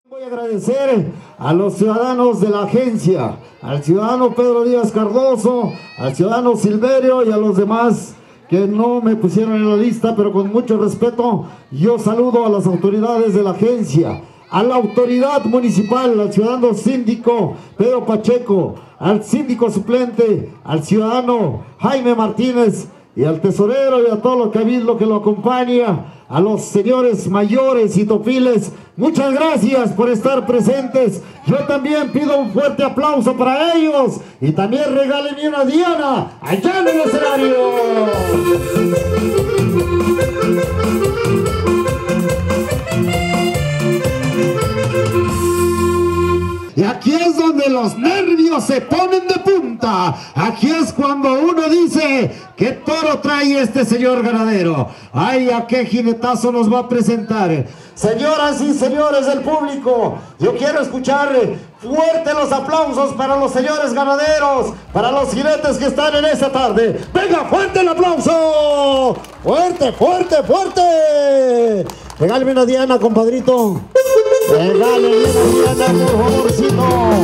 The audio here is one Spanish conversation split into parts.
Voy a agradecer a los ciudadanos de la agencia, al ciudadano Pedro Díaz Cardoso, al ciudadano Silverio y a los demás que no me pusieron en la lista, pero con mucho respeto yo saludo a las autoridades de la agencia, a la autoridad municipal, al ciudadano síndico Pedro Pacheco, al síndico suplente, al ciudadano Jaime Martínez y al tesorero y a todo lo cabildo que lo acompaña, a los señores mayores y topiles. Muchas gracias por estar presentes. Yo también pido un fuerte aplauso para ellos y también regálenme una diana allá en el escenario. Y aquí es donde los nervios se ponen de punta. Aquí es cuando uno dice, ¿qué toro trae este señor ganadero? Ay, ¿a qué jinetazo nos va a presentar? Señoras y señores del público, yo quiero escuchar fuerte los aplausos para los señores ganaderos, para los jinetes que están en esta tarde. ¡Venga, fuerte el aplauso! ¡Fuerte, fuerte, fuerte! Regálame una diana, compadrito. Regálame una diana, por favorcito.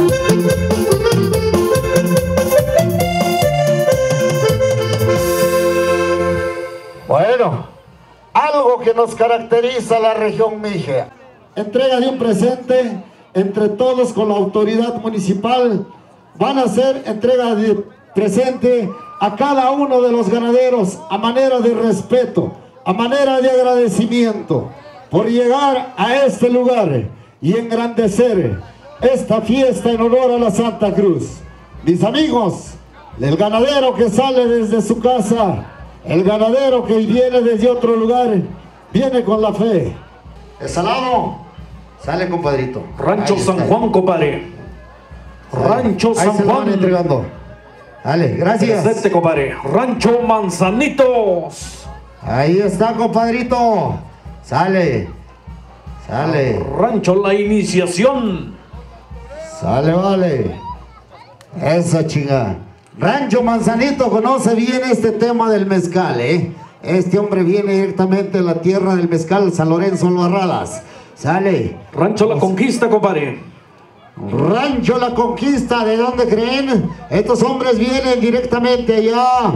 Bueno, algo que nos caracteriza a la región Mije. Entrega de un presente entre todos con la autoridad municipal. Van a hacer entrega de presente a cada uno de los ganaderos a manera de respeto, a manera de agradecimiento por llegar a este lugar y engrandecer esta fiesta en honor a la Santa Cruz. Mis amigos, el ganadero que sale desde su casa, el ganadero que viene desde otro lugar, viene con la fe. El salado, sale, compadrito. Rancho San Juan, compadre. Rancho San Juan. Van entregando. Dale, gracias. Presente, compadre. Rancho Manzanitos. Ahí está, compadrito. Sale. Sale. Rancho La Iniciación. Sale, vale. Esa chinga. Rancho Manzanito conoce bien este tema del mezcal, ¿eh? Este hombre viene directamente de la tierra del mezcal, San Lorenzo Barradas. Sale. Rancho La Conquista, compadre. Rancho La Conquista, ¿de dónde creen? Estos hombres vienen directamente allá,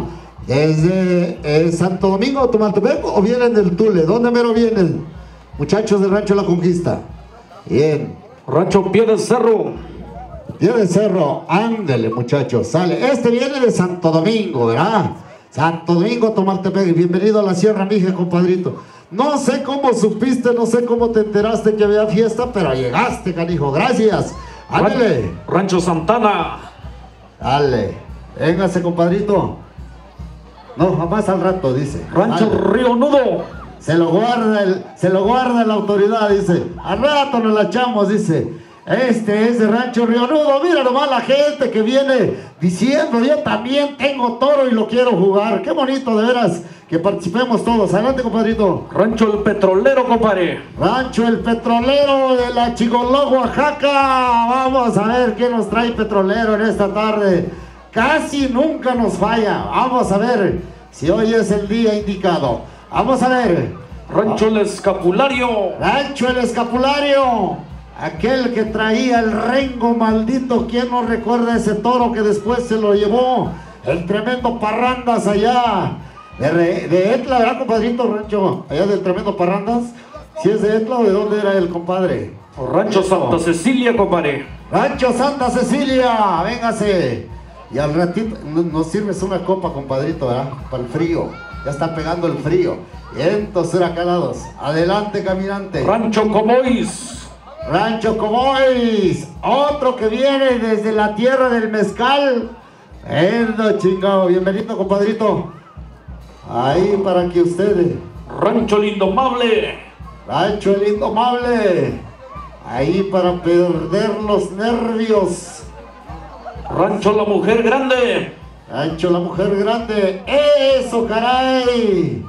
desde Santo Domingo, Tomaltepec, o vienen del Tule. ¿Dónde mero vienen? Muchachos del Rancho La Conquista. Bien. Rancho Pie del Cerro. Pie del Cerro, ándele, muchachos, sale. Este viene de Santo Domingo, ¿verdad? Santo Domingo, Tomaltepec. Bienvenido a la Sierra Mije, compadrito. No sé cómo supiste, no sé cómo te enteraste que había fiesta, pero llegaste, canijo. Gracias. Ándele. Rancho Santana. Dale. Véngase, compadrito. No, jamás al rato, dice. Rancho Río Nudo. Se lo guarda la autoridad, dice. Al rato nos la echamos, dice. Este es de Rancho Río Nudo. Mira nomás la gente que viene diciendo, yo también tengo toro y lo quiero jugar. Qué bonito, de veras, que participemos todos. Adelante, compadrito. Rancho El Petrolero, compadre. Rancho El Petrolero de la Chigoló, Oaxaca. Vamos a ver qué nos trae Petrolero en esta tarde. Casi nunca nos falla. Vamos a ver si hoy es el día indicado. Vamos a ver. Rancho El Escapulario. Rancho El Escapulario. Aquel que traía el rengo maldito. ¿Quién no recuerda ese toro que después se lo llevó el tremendo Parrandas allá? De Etla, ¿verdad, compadrito? Rancho allá del tremendo Parrandas. ¿Si es de Etla o de dónde era el compadre? Rancho Santa Cecilia, compadre. Rancho Santa Cecilia. Véngase. Y al ratito nos sirves una copa, compadrito, ¿verdad? Para el frío. Ya está pegando el frío. Vientos huracanados. Adelante, caminante. Rancho Comois. Rancho Comois. Otro que viene desde la tierra del mezcal. Chingado. Bienvenido, compadrito. Ahí para que ustedes. Rancho El Indomable. Rancho El Indomable. Ahí para perder los nervios. Rancho La Mujer Grande. Rancho La Mujer Grande. ¡Eso, caray!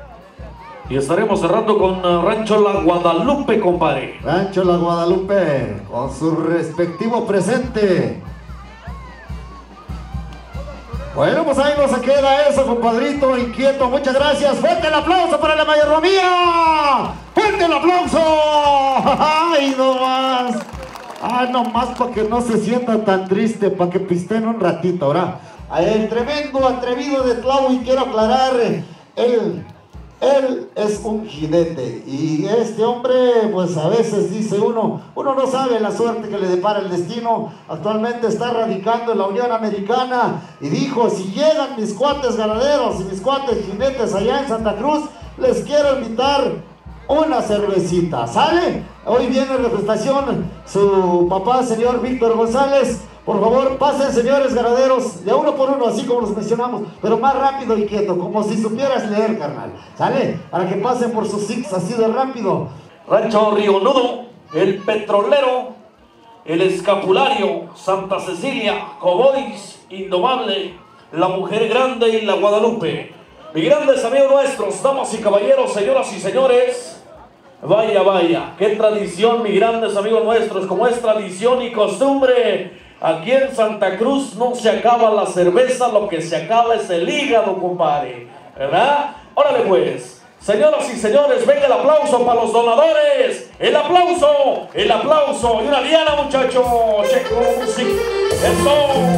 Y estaremos cerrando con Rancho La Guadalupe, compadre. Rancho La Guadalupe, con su respectivo presente. Bueno, pues ahí no se queda eso, compadrito inquieto. Muchas gracias. Fuerte el aplauso para la mayordomía. Fuerte el aplauso. Ay, no más. Ah, no más para que no se sienta tan triste, para que pisteen un ratito, ¿verdad? El tremendo atrevido de Tlahui, quiero aclarar, él es un jinete y este hombre, pues a veces dice uno no sabe la suerte que le depara el destino. Actualmente está radicando en la Unión Americana y dijo, si llegan mis cuates ganaderos y mis cuates jinetes allá en Santa Cruz, les quiero invitar una cervecita, ¿sale? Hoy viene en representación su papá, señor Víctor González. Por favor, pasen, señores ganaderos, de uno por uno, así como los mencionamos, pero más rápido y quieto, como si supieras leer, carnal, ¿sale? Para que pasen por sus six así de rápido. Rancho Río Nudo, el Petrolero, el Escapulario, Santa Cecilia, Cobois, Indomable, la Mujer Grande y la Guadalupe. Mis grandes amigos nuestros, damas y caballeros, señoras y señores, vaya, vaya, qué tradición, mis grandes amigos nuestros, como es tradición y costumbre. Aquí en Santa Cruz no se acaba la cerveza, lo que se acaba es el hígado, compadre, ¿verdad? Órale pues, señoras y señores, venga el aplauso para los donadores, el aplauso, y una diana, muchachos, checo, música, eso.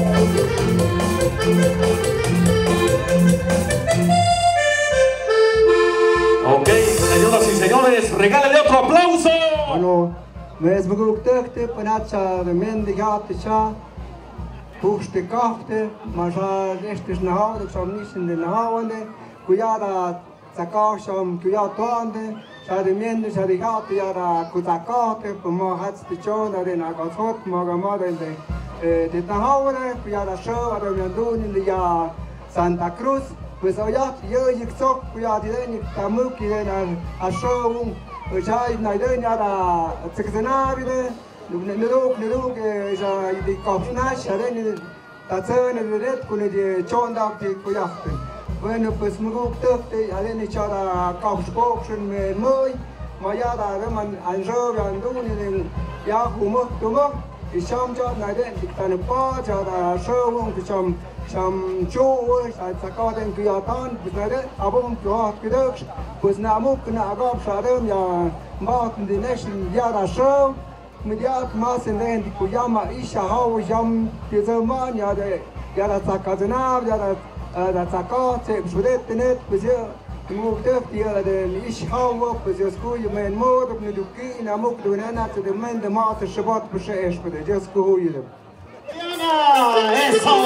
Ok, señoras y señores, regálale otro aplauso. Bueno, mes maguk töchte panacha de mendigate cha puste kafte maja estes na haude som nisen de na haude kuyada zakasham kuyatande cha de mende cha de gate yara kuzakate pomo hats de chona de na gatot magamade de na haude kuyada show de yandun de ya Santa Cruz. Pues allá yo yixok kuyada de tamuk de na show Ujai naide nyara tsekzenabide nuruk ja di kopna share ni tatsene red kune di chonda ti kuyafte bueno pues muguk tokte aleni chara kopshpokshn me moy maya da man anjo yandun ni ya humok tumok isham ja naide diktan pa ja da showung cham cham chu sakaden kuyatan bisnade abum tuat kidok pues namuk na agab shadem ya mat the nation yara show mediat mas in the kuyama isha how jam zaman ya de yara sakazna yara da sakate judet net pues muk tefti de ish how pues sku yemen mod ibn duki namuk dunana to the men the mat shabat bshesh bde jesku yele eso.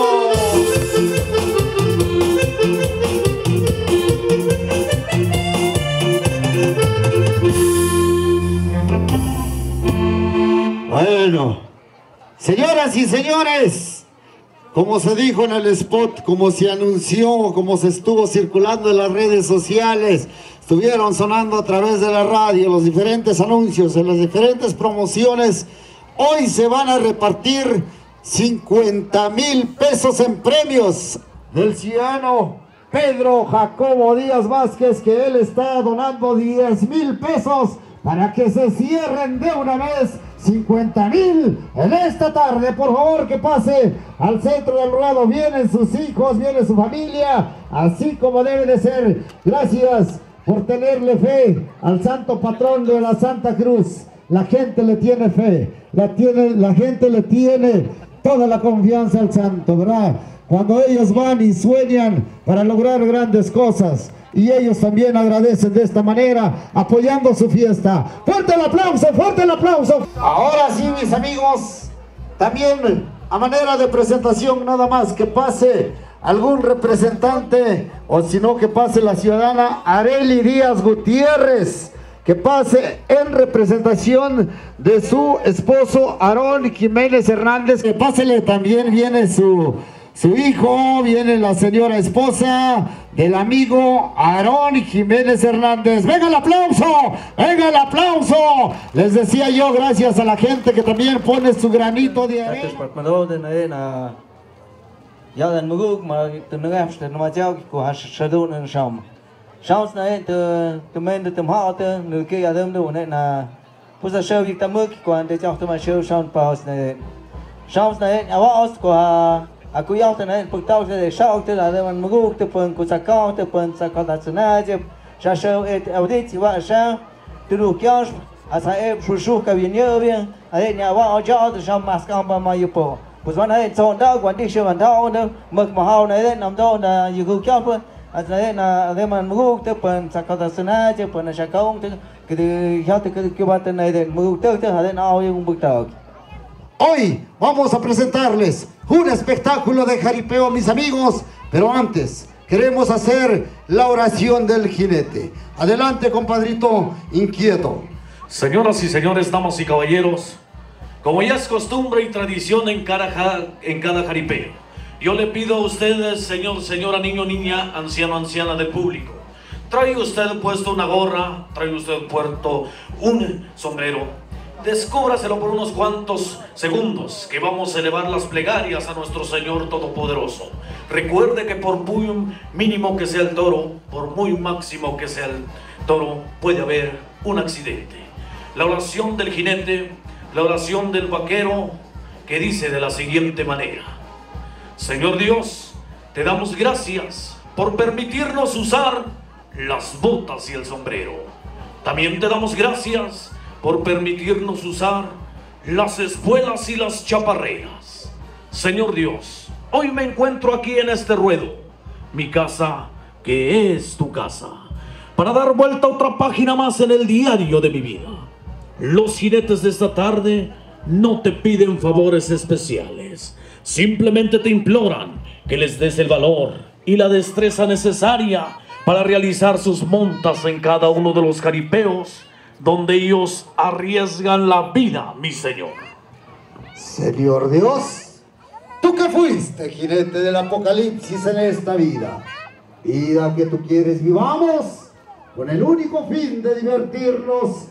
Bueno, señoras y señores, como se dijo en el spot, como se anunció, como se estuvo circulando en las redes sociales, estuvieron sonando a través de la radio, los diferentes anuncios, en las diferentes promociones, hoy se van a repartir 50,000 pesos en premios del ciudadano Pedro Jacobo Díaz Vázquez, que él está donando 10,000 pesos para que se cierren de una vez 50,000 en esta tarde. Por favor, que pase al centro del ruedo. Vienen sus hijos, viene su familia, así como debe de ser. Gracias por tenerle fe al santo patrón de la Santa Cruz. La gente le tiene fe, la gente le tiene toda la confianza al santo, ¿verdad? Cuando ellos van y sueñan para lograr grandes cosas, y ellos también agradecen de esta manera, apoyando su fiesta. ¡Fuerte el aplauso! ¡Fuerte el aplauso! Ahora sí, mis amigos, también a manera de presentación, nada más que pase algún representante, o si no, que pase la ciudadana Arely Díaz Gutiérrez, que pase en representación de su esposo Aarón Jiménez Hernández, que pásele también, viene su hijo, viene la señora esposa del amigo Aarón Jiménez Hernández. ¡Venga el aplauso! ¡Venga el aplauso! Les decía yo, gracias a la gente que también pone su granito de arena. Sau này từ men từ họ từ người kia ở đâu đâu này là bây giờ sơ việc ta mưa quan để cho tôi mà sơ sau bao này sau này ở Aus của Aku te na putau te shau te la de man muguk te pun ku sakau te pun sakata tsunaje sha shau et audit wa sha tu lu kyas asa e shushu ka vinyo bien ade nya wa oja te sham maskam ba ma yupo pues van a son da quan đi chơi bàn thao nữa mực mà hao này đấy nằm đâu là yêu cầu cho thôi đấy là đấy mà muguk te pun sakata tsunaje pun sakau te cái ya te cái ba te này đấy muguk te hade na au yung bukta. Hoy vamos a presentarles un espectáculo de jaripeo, mis amigos, pero antes queremos hacer la oración del jinete. Adelante, compadrito inquieto. Señoras y señores, damas y caballeros, como ya es costumbre y tradición en cada jaripeo, yo le pido a ustedes, señor, señora, niño, niña, anciano, anciana del público, trae usted puesto una gorra, trae usted puesto un sombrero. Descúbraselo por unos cuantos segundos que vamos a elevar las plegarias a nuestro Señor Todopoderoso. Recuerde que por muy mínimo que sea el toro, por muy máximo que sea el toro, puede haber un accidente. La oración del jinete, la oración del vaquero, que dice de la siguiente manera: Señor Dios, te damos gracias por permitirnos usar las botas y el sombrero. También te damos gracias por permitirnos usar las espuelas y las chaparreras. Señor Dios, hoy me encuentro aquí en este ruedo, mi casa que es tu casa, para dar vuelta a otra página más en el diario de mi vida. Los jinetes de esta tarde no te piden favores especiales, simplemente te imploran que les des el valor y la destreza necesaria para realizar sus montas en cada uno de los jaripeos donde ellos arriesgan la vida, mi Señor. Señor Dios, tú que fuiste jinete del apocalipsis en esta vida, vida que tú quieres vivamos con el único fin de divertirnos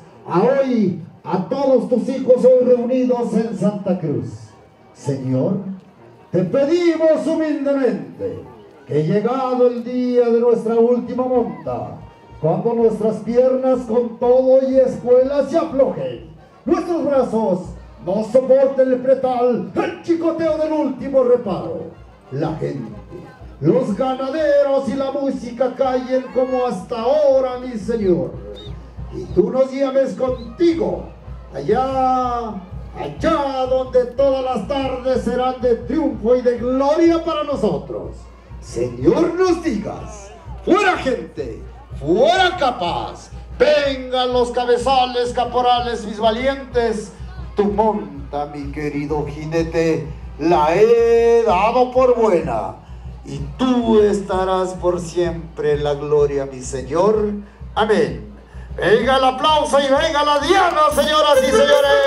a todos tus hijos hoy reunidos en Santa Cruz. Señor, te pedimos humildemente que llegado el día de nuestra última monta, cuando nuestras piernas con todo y espuelas se aflojen, nuestros brazos no soporten el pretal, el chicoteo del último reparo, la gente, los ganaderos y la música callen como hasta ahora, mi Señor, y tú nos llames contigo, allá donde todas las tardes serán de triunfo y de gloria para nosotros. Señor, nos digas: fuera gente, fuera capaz, vengan los cabezales, caporales, mis valientes, tu monta, mi querido jinete, la he dado por buena, y tú estarás por siempre en la gloria, mi Señor. Amén. Venga el aplauso y venga la diana, señoras y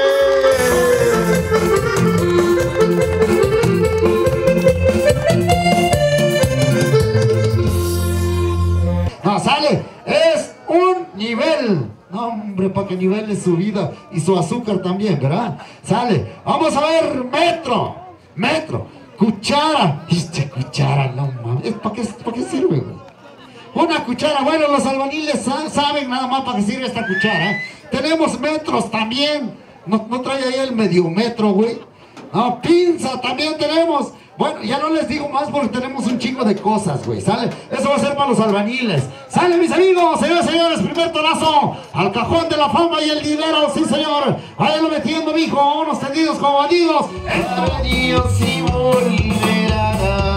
señores. No, sale, es un nivel. No, hombre, para que nivele su vida y su azúcar también, ¿verdad? Sale, vamos a ver, metro, cuchara. Cuchara, no mames, ¿para qué sirve, güey? Una cuchara, bueno, los albaniles saben nada más para qué sirve esta cuchara. Tenemos metros también. No trae ahí el medio metro, güey. No, pinza también tenemos. Bueno, ya no les digo más porque tenemos un chingo de cosas, güey, ¿sale? Eso va a ser para los albaniles. ¡Sale, mis amigos! Señores, señores, primer torazo al cajón de la fama y el dinero, sí, señor. Váyanlo metiendo, mijo, unos tendidos como bandidos. Dios y volverá.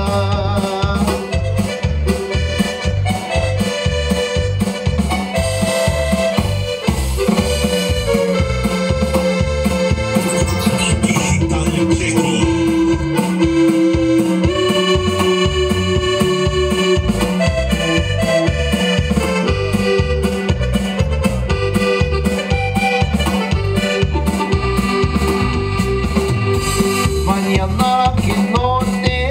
Mañana que no te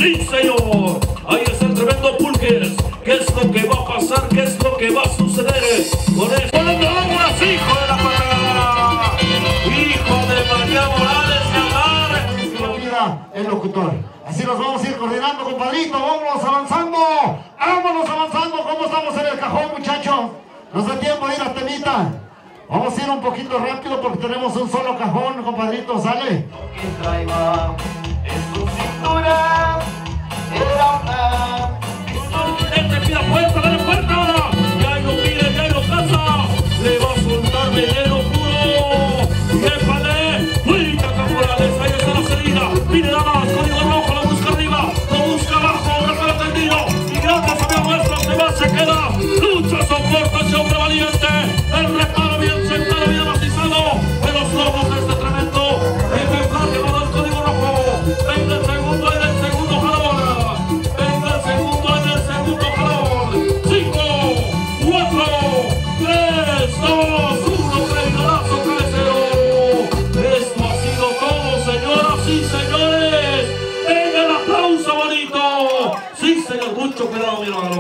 Sí, señor. Ahí está el tremendo Pulques. ¿Qué es lo que va a pasar? ¿Qué es lo que va a suceder con esto? ¡Vámonos, hijo de la patada! Hijo de María Morales de Agar. Mira, el locutor. Así nos vamos a ir coordinando, compadrito. Vámonos avanzando. Vámonos avanzando. ¿Cómo estamos en el cajón, muchachos? Nos da tiempo de ir a temita. Vamos a ir un poquito rápido porque tenemos un solo cajón, compadrito. ¿Sale? Que traiga en tu cintura era una... ¡Este pida fuerza, dale fuerza! ¡Ya lo pide, ya lo casa! ¡Le va a soltar veneno puro! ¡Épale! ¡Uy, Cacaporales! Ahí está la salida. Mire nada más, código rojo, lo busca arriba, lo busca abajo, repara tendido. Y gracias a Dios nuestro se va, se queda. Lucha, soporta ese hombre valiente. El reparo bien sentado, bien amacizado. De los lobos de este tremendo ejemplar llamado el código rojo. Venga el segundo, en el segundo jalón. Venga el segundo, en el segundo jalón. 5, 4, 3, 2, 1. Caigalazo, cabecero. Esto ha sido todo, señoras y señores. Venga el aplauso bonito. Sí, señor, mucho cuidado, mi hermano.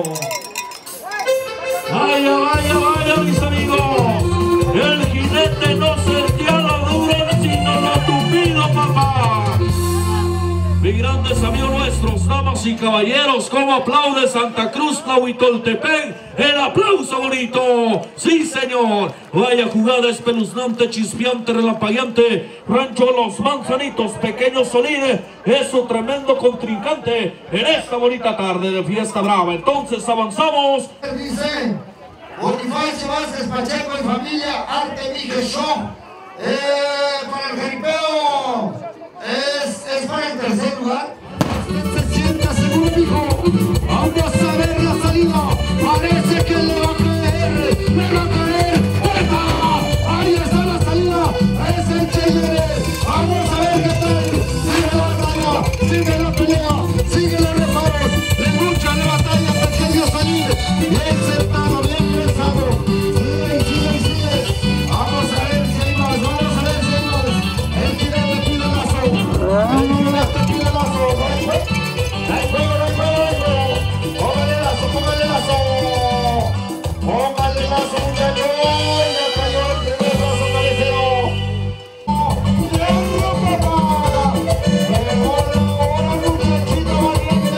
Vaya, vaya, vaya, mis amigos. El jinete no servía lo duro, sino lo tupido, papá. Mis grandes amigos nuestros, damas y caballeros, ¿cómo aplaude Santa Cruz, Tlahuitoltepec? El aplauso bonito. Sí, señor. Vaya jugada espeluznante, chispeante, relampagueante. Rancho Los Manzanitos, Pequeño Solide, es un tremendo contrincante en esta bonita tarde de fiesta brava. Entonces avanzamos. Dice Bonifacio Vázquez Pacheco y familia Arte Miguel Show. Para el jaripeo es para el tercer lugar. Se sienta seguro, hijo. Vamos a ver la salida. Parece que le va a caer. Le va a caer. ¡Opa! Ahí está la salida. Es el Cheyenne. Vamos a ver qué tal. Sigue la batalla. Sigue la pelea. Sigue los reparos. Le lucha la batalla hasta que dio salir. Bien sentado, bien pensado. Sigue, sigue, sigue. Vamos a ver si hay más. Vamos a ver si hay más. El jinete pide lazo. El jinete pide lazo. No hay juego, no hay juego, no hay juego. Póngale lazo, póngale lazo. Póngale lazo, muchachos. Ya cayó el primer lazo, cabecero. ¡Hierro, papá! ¡Llegó la hora, muchachito valiente!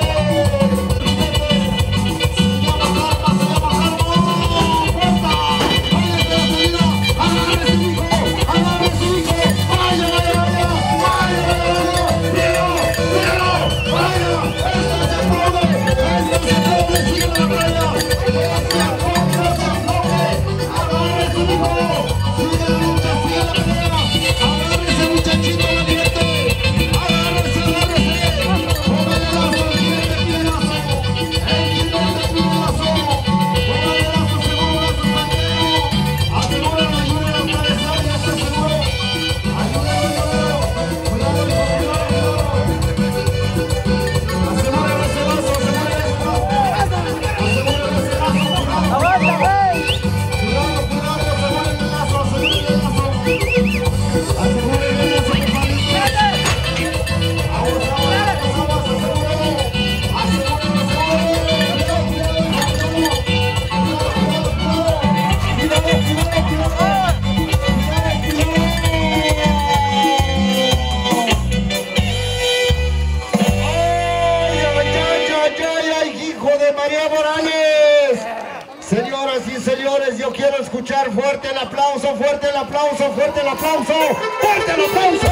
¡Se llama Karma, se llama Karma! ¡Fuerza! ¡Ahí está la salida! ¡Agarre su hijo! ¡Agarre su hijo! ¡Vaya, vaya, vaya! ¡Vaya, vaya, vaya! ¡Míralo! ¡Míralo! ¡Vaya! ¡Esto se aplaude! ¡Esto se aplaude! ¡Sigue la batalla! ¡Agarre su hijo! ¡Sigue la lucha! ¡Sigue la pelea! ¡Agárrese, muchachito valiente! ¡Agárrese, agárrese! ¡Póngale lazo! ¡El jinete pide lazo! ¡El jinete pide lazo! ¡Póngale lazo! ¡Seguro lazo, compañero! ¡Asegúralo, ayúdalo, cabezal! ¡Ya está seguro! ¡Ayúdalo, ayúdalo! ¡Cuidado, hijo! ¡Cuidado, cuidado! ¡Asegúralo ese lazo! ¡Asegúralo ese lazo! ¡Asegúralo ese lazo! ¡Cuidado! Cuidado, cuidado, aseguren el lazo, aseguren el lazo. Aseguren el lazo, compadrito. Vamos, asegúrenlo. Asegúrenlo, ¡ay, hijo de María Morales! Señoras y señores, yo quiero escuchar fuerte el aplauso, fuerte el aplauso, fuerte el aplauso, fuerte el aplauso.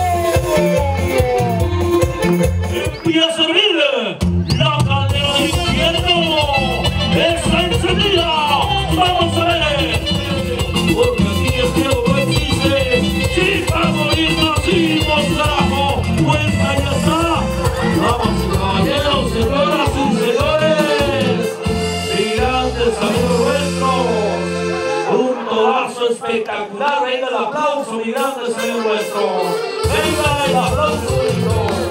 Empieza a servir la caldera del infierno. Está encendida. Vamos a ver. Porque aquí el cielo no existe. Chicas bonitas, chicos, carajo. Pues ahí está. Vamos, caballeros, señoras y señores. Gigantes amigos nuestros. Un torazo espectacular. Venga el aplauso, gigantes amigos nuestros. Venga el aplauso, hijo.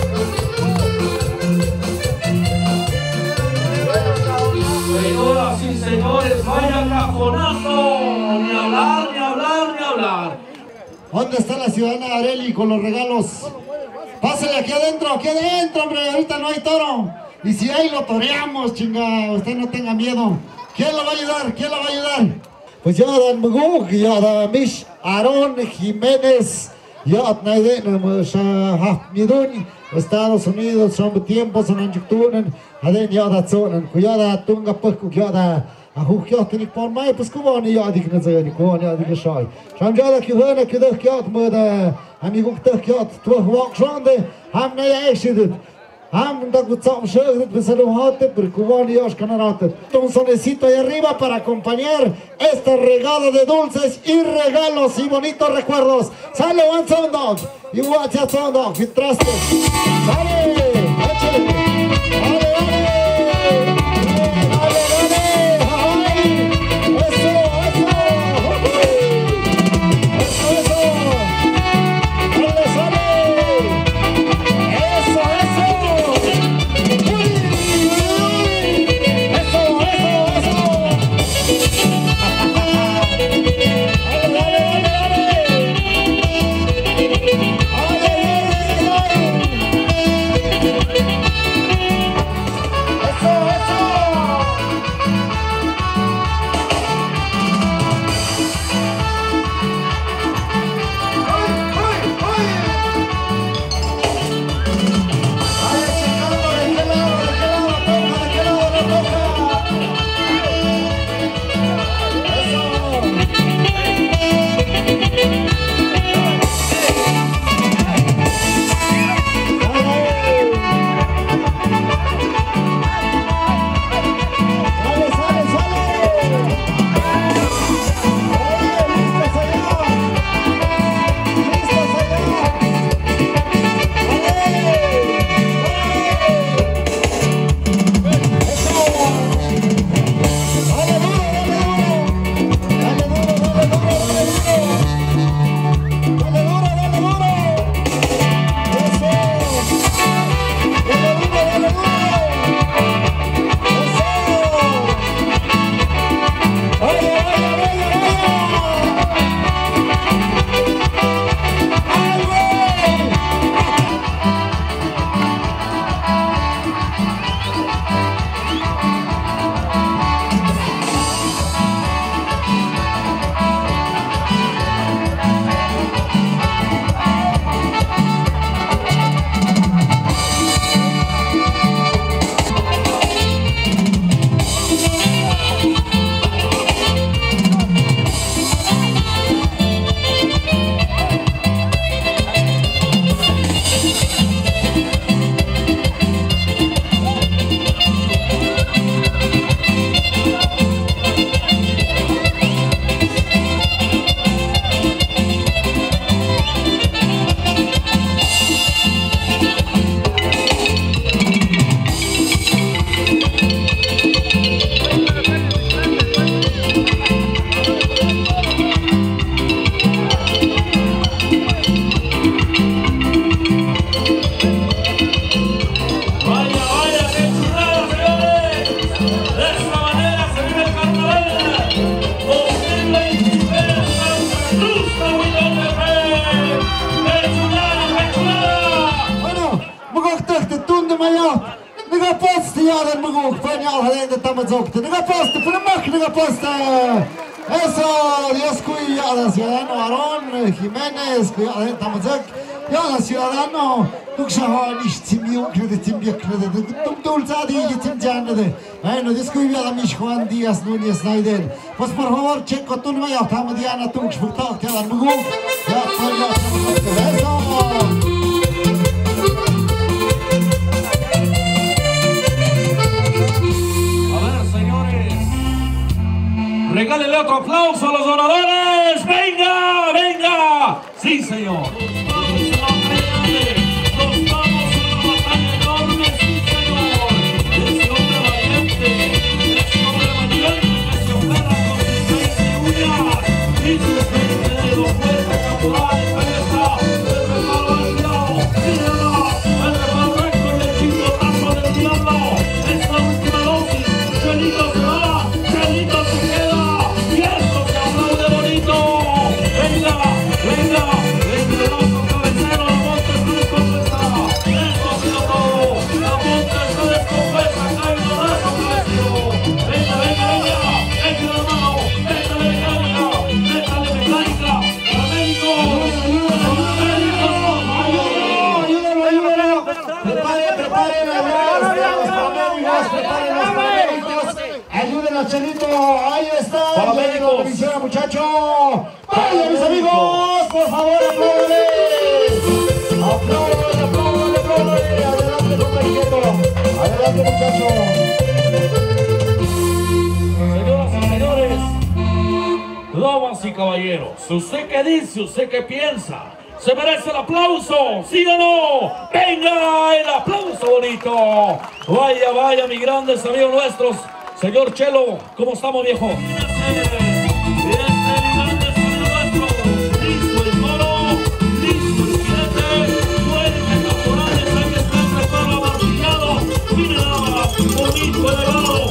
Señoras y señores, vaya cajonazo. Ni hablar, ni hablar, ni hablar. ¿Dónde está la ciudadana Areli con los regalos? Pásale aquí adentro, hombre, ahorita no hay toro. Y si hay, lo toreamos, chinga, usted no tenga miedo. ¿Quién lo va a ayudar? ¿Quién lo va a ayudar? Pues ya dan Mugug, ya da Mish, Aarón Jiménez, ya Naiden, Midun, Estados Unidos, son tiempos, son anjutunen, aden ya da zonen, kuyada tunga pukuk ya da. Ahukjotnik por mij, pues gewoon niet adik na zeni, gewoon niet adik schai. Sham jada kihana kidach jat met amiguk tak jat, toch wak shande, ham na yeshidit. Ham da gutsam shegrit besaluhate, pero gewoon niet as kanarate. Un sonecito ahí arriba para acompañar este regalo de dulces y regalos y bonitos recuerdos. Sale one sound dog, y watch that sound dog, filtraste. Sale, échale. Eso, Dios cuida, ciudadano Aarón Jiménez, ya ciudadano, tú shahan istimio creditimia credit, tú dulzadi yitimjanade. Bueno, Dios cuida mi Juan Díaz Núñez Naiden. Pues por favor, checo tú no ya estamos Diana tú xfutao te dan mugu. Ya eso. Regálele otro aplauso a los donadores. ¡Venga! ¡Venga! ¡Sí, señor! Nos vamos a una batalla enorme, sí, señor. Ese hombre valiente, que se opera con sus 20 uñas y sus 20 dedos fuertes, capulares, cabeza, el reparo al diablo, mírala, el reparo recto y el chicotazo del diablo. Esta última dosis, Chelito se va, Chelito se queda. ¡Venga! ¡Venga! ¡Venga! ¡Venga! Paramédicos, preparen los paramédicos. Ayuden al Chelito. Ahí está. Paramédicos. Muchacho. Vaya, mis amigos. Por favor, apláudanles. Apláudanle. Adelante, compañero. Adelante, muchacho. Señoras y señores, damas y caballeros, ¿usted qué dice? ¿Usted qué piensa? ¿Se merece el aplauso? ¿Sí o no? ¡Venga el aplauso bonito! Vaya, vaya, mis grandes amigos nuestros. Señor Chelo, ¿cómo estamos, viejo? Listo el toro, listo el jinete, fuerte caporales, aquí está el preparo amartillado. Mira nada más, bonito, elevado.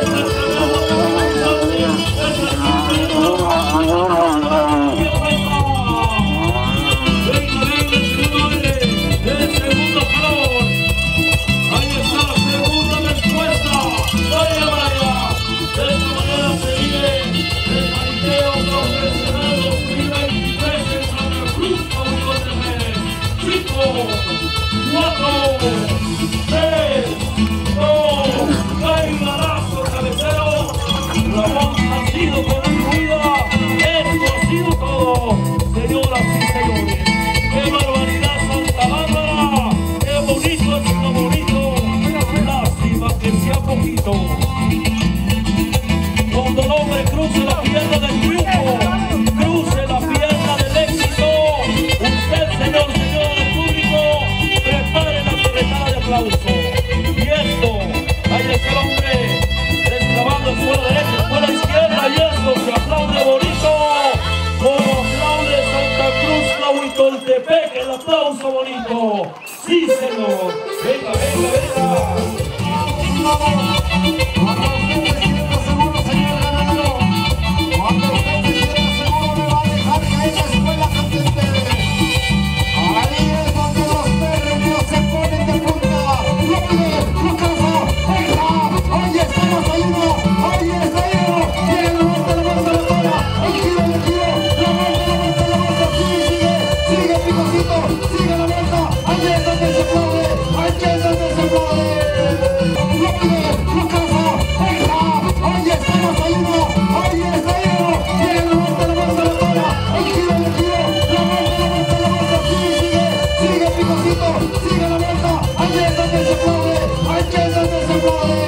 Cuando el hombre cruce la pierna del triunfo, cruce la pierna del éxito, usted, señor del público, prepare la corretada de aplauso. Y esto, ahí está el hombre, destrabando escuela derecha, escuela izquierda, y esto se aplaude bonito, como aplaude Santa Cruz, Tlahuitoltepec, el aplauso bonito. Sí, señor. Venga, venga, venga. Cuando usted se sienta seguro, señor ganadero, cuando usted se sienta seguro, me va a dejar caer la escuela candente. Ahí es donde los perros se ponen de punta. Lo pide, lo cansa, ahí está la salida, ahí está Hilo. Tiene la vuelta, la bola, el giro, la vuelta, sigue Picosito, sigue la vuelta, ahí es donde se aplaude, ahí es donde se aplaude. Lo cansa, ahí está la salida, ahí está Hilo. Tiene la vuelta, la bola, el giro, la vuelta, sigue Picosito, sigue la vuelta, ahí es donde se aplaude, ahí es donde se aplaude.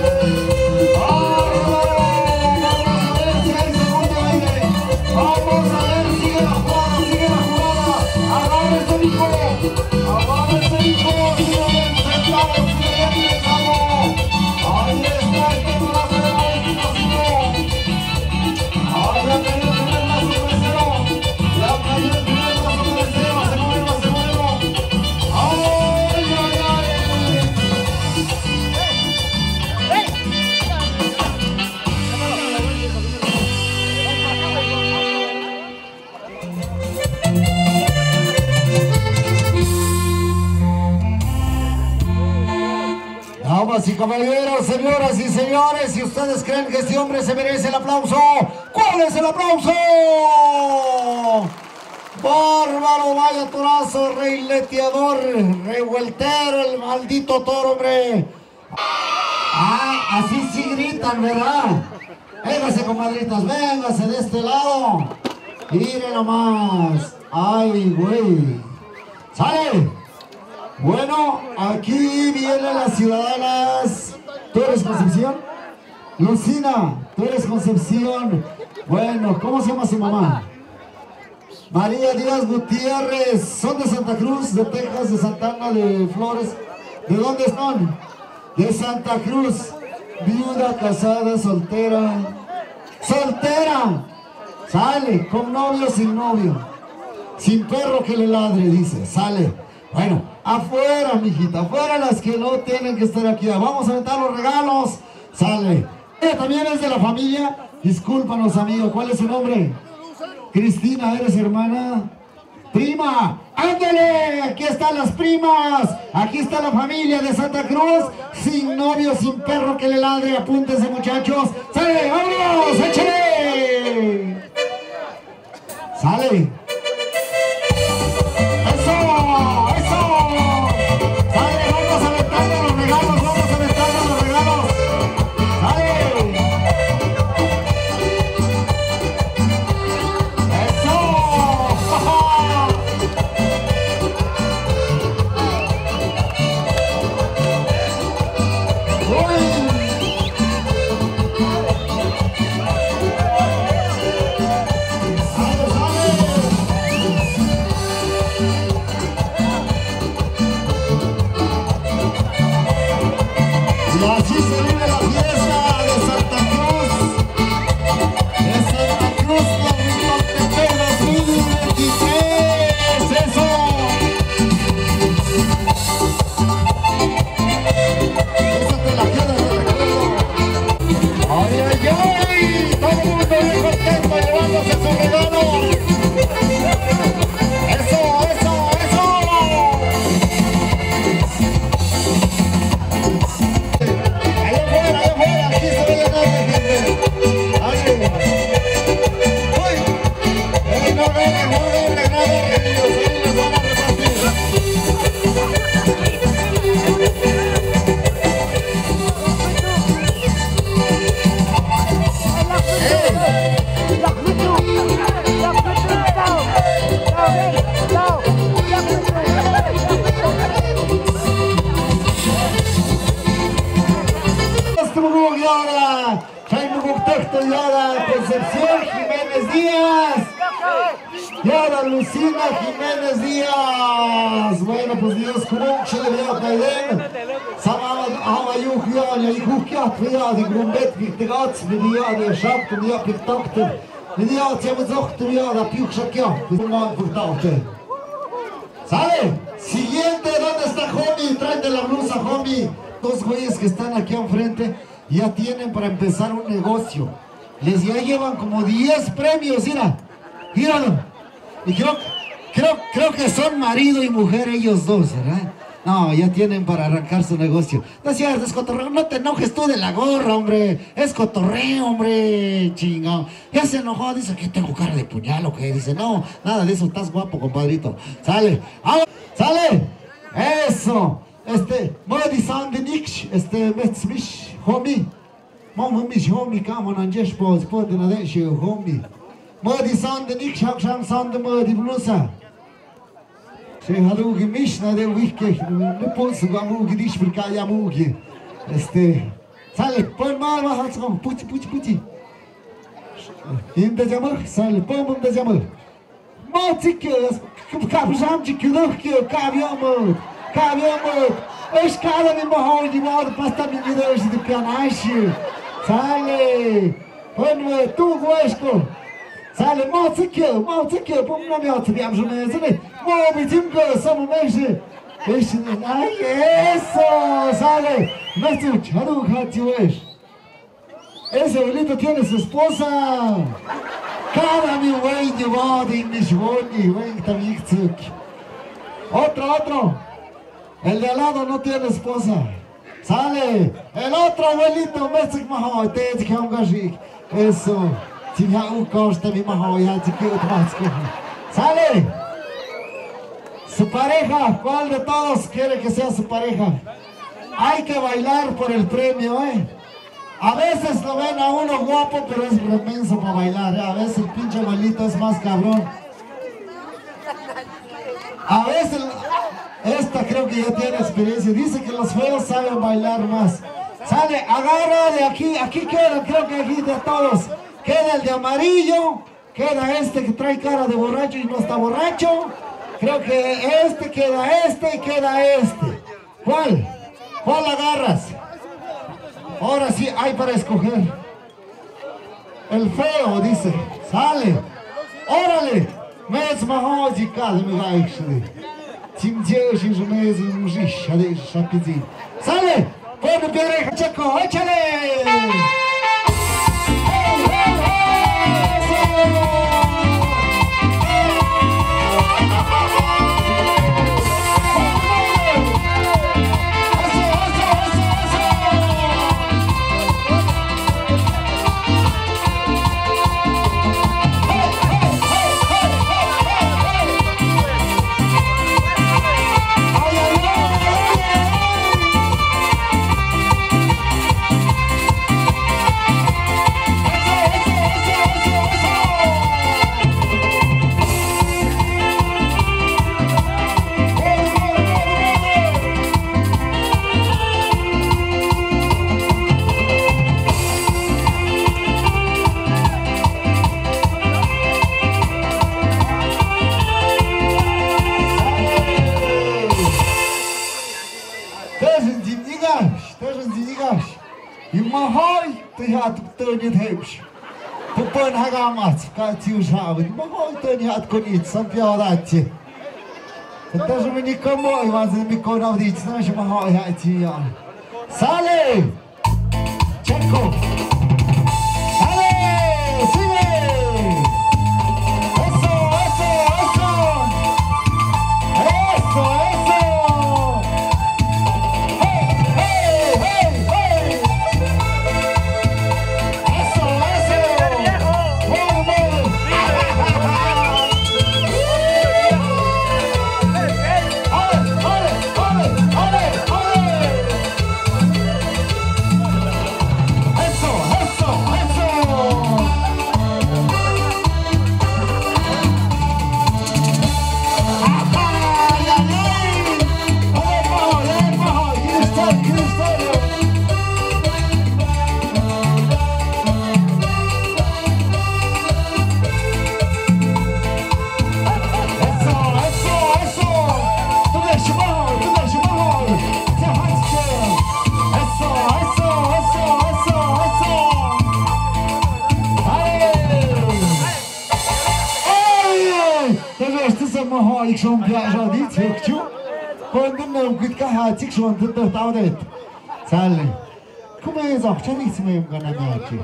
Vamos a ver, sigue la jugada, agárrese hijo, sigue sentado, sigue bien sentado, ahí está el que no la puede ver, ahí ya cayó el primer lazo cabecero, se mueve, ay, damas y caballeros, señoras y señores, si ustedes creen que este hombre se merece el aplauso, ¿cuál es el aplauso? Bárbaro, vaya torazo, reileteador, revueltero, el maldito toro, hombre. Ah, así sí gritan, ¿verdad? Véngase, comadritas, véngase de este lado. Miren nomás. Ay, güey. ¡Sale! Bueno, aquí vienen las ciudadanas. ¿Tú eres Concepción? Lucina, tú eres Concepción. Bueno, ¿cómo se llama su mamá? María Díaz Gutiérrez. ¿Son de Santa Cruz, de Texas, de Santana, de Flores? ¿De dónde son? De Santa Cruz. Viuda, casada, soltera. ¡Soltera! Sale, con novio, sin novio. Sin perro que le ladre, dice. Sale. Bueno, afuera, mijita, afuera las que no tienen que estar aquí. Vamos a aventar los regalos. Sale. Ella también es de la familia. Discúlpanos, amigo. ¿Cuál es su nombre? Cristina, ¿eres hermana? ¡Prima! ¡Ándale! Aquí están las primas. Aquí está la familia de Santa Cruz. Sin novio, sin perro que le ladre. Apúntense, muchachos. ¡Sale! ¡Vámonos! ¡Échale! ¡Sale! ¡Eso! ¡Eso! ¡Sale! ¡Vamos aventando los regalos! ¡Vamos aventando los regalos! Y así se vive la fiesta de Santa Cruz. De Santa Cruz, Tlahuitoltepec 2023. ¡Eso! Esa te la quedas de recuerdo. ¡Ay, ay, ay! Todo el mundo bien contento llevándose su regalo. ¡Eso, eso, eso! Allá afuera, aquí se ve llenar de gente. ¡Ay! ¡Uy! No vengan, nada, queridos! Ahí les van a repartir. Concepción Jiménez Díaz. Yara Lucina Jiménez Díaz. Bueno, pues Dios kurunche de ya kaiden. Sama ama yuh ya yuh kya ya die grumbet viktigats mit ja der schaft und ja piktakte. Mit ja tjema zochte ja da piucha kya. Bis mal furtaute. ¿Sale? Siguiente, ¿dónde está Homie? Tráete la blusa, Homie. Dos güeyes que están aquí enfrente ya tienen para empezar un negocio. Les ya llevan como 10 premios, mira. Míralo. Y creo que son marido y mujer ellos dos, ¿verdad? No, ya tienen para arrancar su negocio. No es cierto, es cotorreo. No te enojes tú de la gorra, hombre. Es cotorreo, hombre. Chingón. Ya se enojó, dice que tengo cara de puñal o qué. Dice, no, nada de eso, estás guapo, compadrito. Sale. ¡Vamos! ¡Sale! Eso. Modi Sande Nix, Metzmish, Homie. Mamma mich Homie, kann man an Jespos, Poten an Desche, Homie. Modi Sande Nix, Haksham Sande Modi Blusa. Se halugi mišna de uvijke, ne posu ga mugi, dišprika ja mugi. Sale, pon malo, halskom, puti. Inde jamır, sale, pon da jamır. Matik, kapjam çıkıyor ki, kavyamır. Eş kalemi mahodi var, pasta mi gidiyoruz de pianaşı. Sale, pon tu goeşko. Sale, matik, pon nam ja otrybam żonę. Mobi timko, samo meši. Ay, eso, sale. Mestuch, haduk, hatiuesh. Ese abuelito tiene su esposa. Cada mi güey llevado de Nishboni, güey, también. Otro. El de al lado no tiene esposa. Sale. El otro abuelito, Mesik Maho, te que un gashik. Eso. Si ya un costa mi Maho, ya te quiero más. Sale. Su pareja, ¿cuál de todos quiere que sea su pareja? Hay que bailar por el premio, ¿eh? A veces lo ven a uno guapo, pero es remenso para bailar, ¿eh? A veces el pinche abuelito es más cabrón. A veces, esta creo que ya tiene experiencia. Dice que los feos saben bailar más. Sale, agarra de aquí queda, creo que aquí de todos. Queda el de amarillo, queda este que trae cara de borracho y no está borracho. Creo que queda este y queda este. ¿Cuál agarras? Ahora sí hay para escoger. El feo dice, sale. Órale. Mez mahoji kad me gaixli. Tim jeus in mez mujish, ade shapizi. Sale. Pone pere chaco, échale. Yash. You Mahoi, the hat to turn it helps. Pupun Hagamat, got you shouted. Mahoi, turn you had con it, some Piorati. It doesn't mean you come on, you want to be called out, it's not Mahoi hat here. Sally! Checo! Ik zo'n plaatje niet, zeg je? Gewoon een goed gehad, ik zo'n dat altijd. Sally, kom eens op, jij niet meer gaan maken.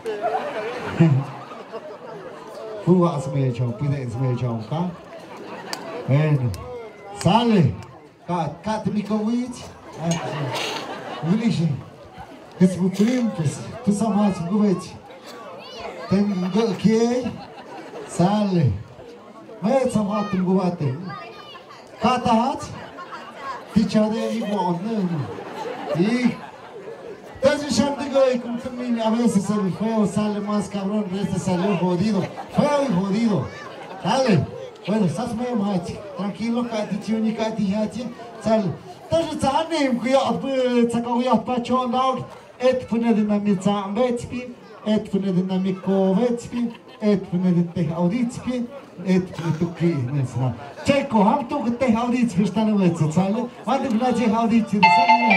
Hoe was het met jou? Pide eens met jou, ka? En Sally, kat Mikovic, wil je? Het is goed primpes, tu samaat goed. Ten gokey, Sally. Wij zijn wat te goeden. Katahat, die chade igual e desde chamo de como também a veces se fue sale más cabrón, este salió jodido, feo y jodido. Dale, bueno, estás meio mate, tranquilo, cati tiuni cati hati, sale. Desde zanem que eu tsakau ya pacho dog, et pune dinamit zambetski, et pune dinamit kovetski, et pune dinamit auditski. Et tukki nesna. Checo, ham tu te haudits verstanden we het zale. Want ik laat je haudits de zale.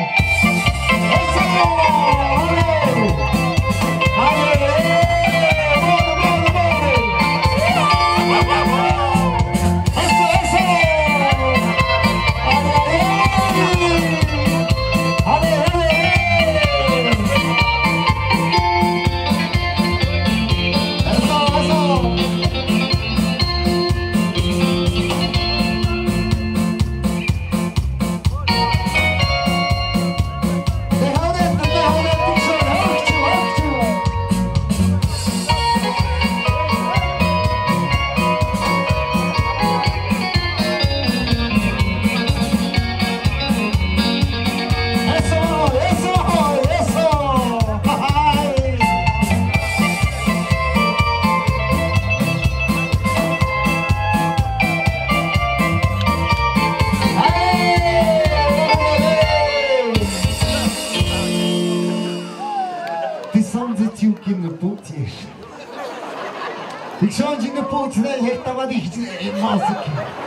Ik zou je in de poot snel hecht dat wat dicht in massik.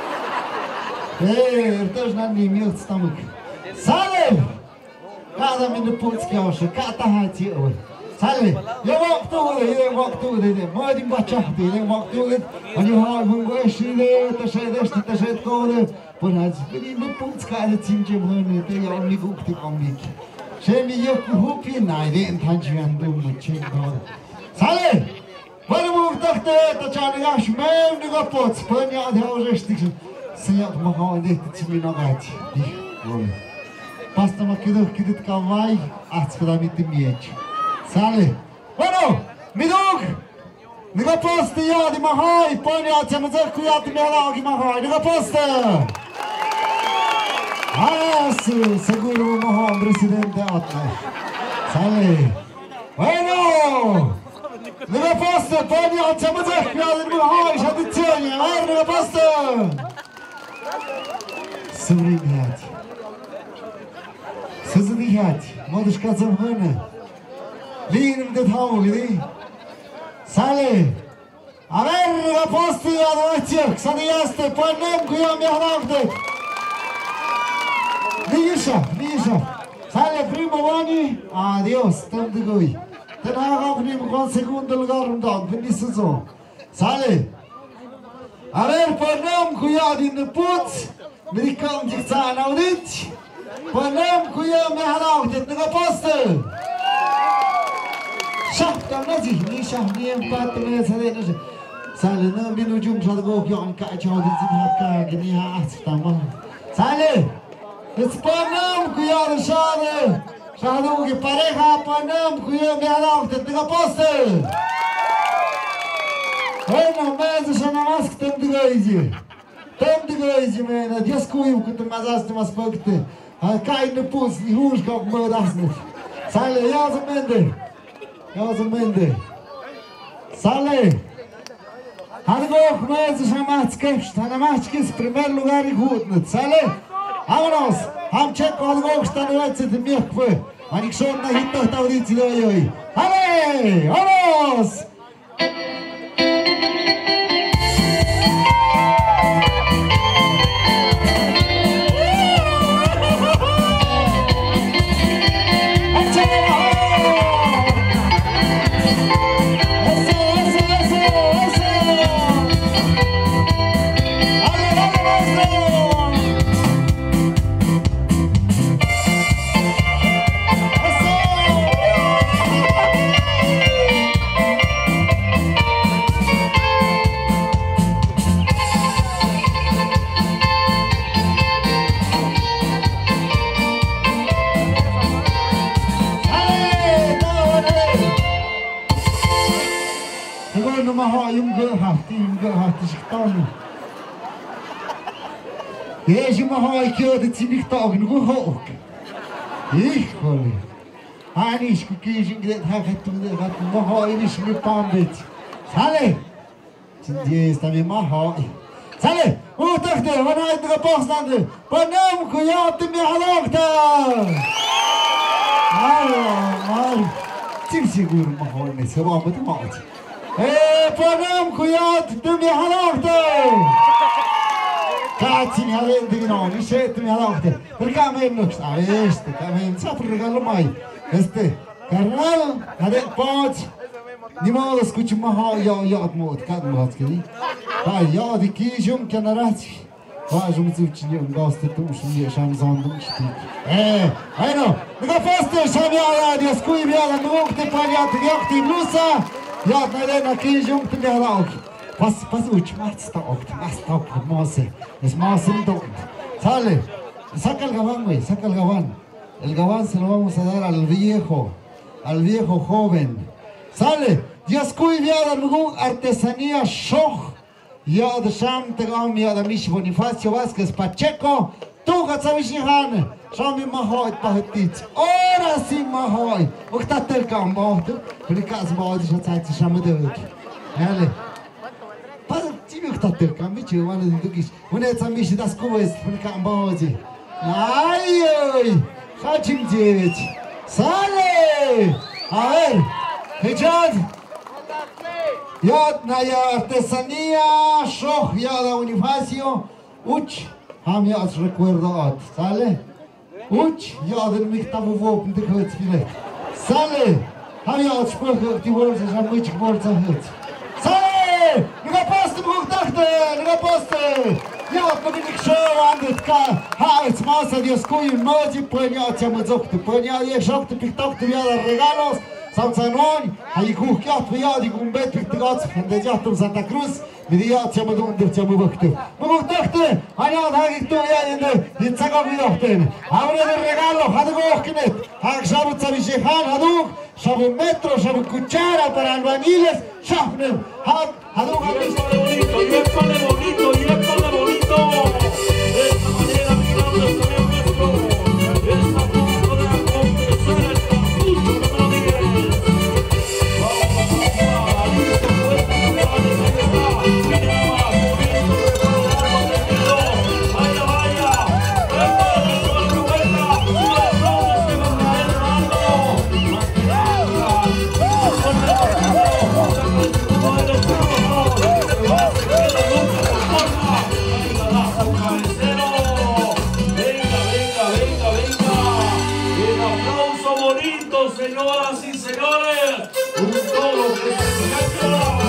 Er też na nim miał stomach. Sale! Kada mi de poot skjauše, kata hati over. Sale! Je walk to it, mooi bachahti, je walk to it. En je haal van goeie te zet kode. Maar hij is in de poot skade timje wonen, te jou niet goed te komen. Ze mi je hoepje naar de intantje aan doen met check door. Sale! Bueno, vamos a ver, Tatiana, acho mesmo que eu posso. Põe a de hoje, se eu tomar uma de time na gata. Basta uma que de cavai, acho que dá muito miete. Sale. Bueno, midog. Niga posta ya de mahai, põe a de mas que eu te me lá que mahai. Niga posta. Seguro o mahai presidente atla. Sale. Bueno. Niga posta, põe a de mas que eu te me mahai, já te tinha. Niga posta. Современять. Сознаять. Модушка замгана. Лин в детхау, види? Сали. A ver, la postia, давайте, кстати, ясте, по немку я мягнавдек. Ниша. Sale primo Boni. Adiós. Tem de goi. Ten Hag con segundo lugar un bendição. Sale. A ver, punem cuidado in puț. Medicăm dicțan audiți. Punem cuidado me halaut de postă. Șapte am nazi, ni șapte în patru ne sale nu. Sale nu binu jum să go eu în ca ce audiți haka gni ha asta. Sale. Îți punem cuidado șare. Șadu que pareja punem cuidado me halaut de postă. Bueno, mas já não mais que tem de gaizi, mena. Dias cuiu que tu mais aste mais pacte. A cai no pus, ni hus que me dasne. Sale, já se mende. Sale. Algo mas já mais que está mais que esse primeiro lugar e gut, sale. Vámonos. Am check algo que está no lado de mim que foi. Ani que na hita tá audiți de hoje. Ale, vamos. Ești mă hai că eu de țin tag nu hoc. Híjole. Anici cu că ești ingret ha că tu de mă hai nici nu pambet. Sale. Ce este mi mă hai. Sale. Uite-te, mă n-ai de postande. Punem cu ea te mi halocta. Ai. Țin sigur mă hai ne să vă mă mă. Punem cu ea te mi halocta. Cazzi avem din nou, nici tu mi-a luat. Perché avem nu știu, este, că avem ți-a regalul mai. Este, carnal, ade poți. Ni mă scuci mă ha, ia mod, kad mă hați kedi. Hai, ia de kijum kenarați. Vajum ți cine un gaste tu și mie și-am zandum știi. Hai nu, că fost și-am ia de scui mea la nu te pariat, iacti blusa. Ia na kijum te mi-a luat. Pas uci, asta mose. Es más un don. Sale. Saca el gabán, güey, saca el gabán. El gabán se lo vamos a dar al viejo joven. Sale. Dios cuida de artesanía shoch. Ya de sham te gam ya de Mish Bonifacio Vázquez Pacheco. Tu que sabes ni hane. Shami mahoy pahetit. Ora si mahoy. Uktatel kam bahtu. Prikaz bahtu shatsait shamade. Hele. Cine uitați cam mici, oameni din Duchiș. Uneți am mici dați cuvăți, până cam bauzi. Ai, facem geți. Sale! A ver, hejad. Iad na artesania, shoh, iad a Bonifacio. Uci, am iad recuerdat. Sale? Uci, iad în mic tavu vop, de hăți file. Sale! Am iad șpăhă, ti vorți, așa mici vorți a hăți. Sale! Nu poți nu poți. Ja, powinieneś przełamać, hajc, masa, dioskuj, noci, płyniacie, medzokty, płyniacie, szokty, pichtokty, wiada, regalos, sam sanoń, a i kuchkiat, wyjadi, gumbet, pichtygoc, fendedziatum, Santa Cruz, midiacie, medundycie, mywokty. Mywokty, a nie odhagik tu, jadiny, niczego widokty. A uniedę regalo, hadygo ochkinet, hak szabu cały się han, haduk, szabu metro, szabu kuchara, para albañiles, szabnym, haduk, Gracias. señoras y señores, un toro que se engancha.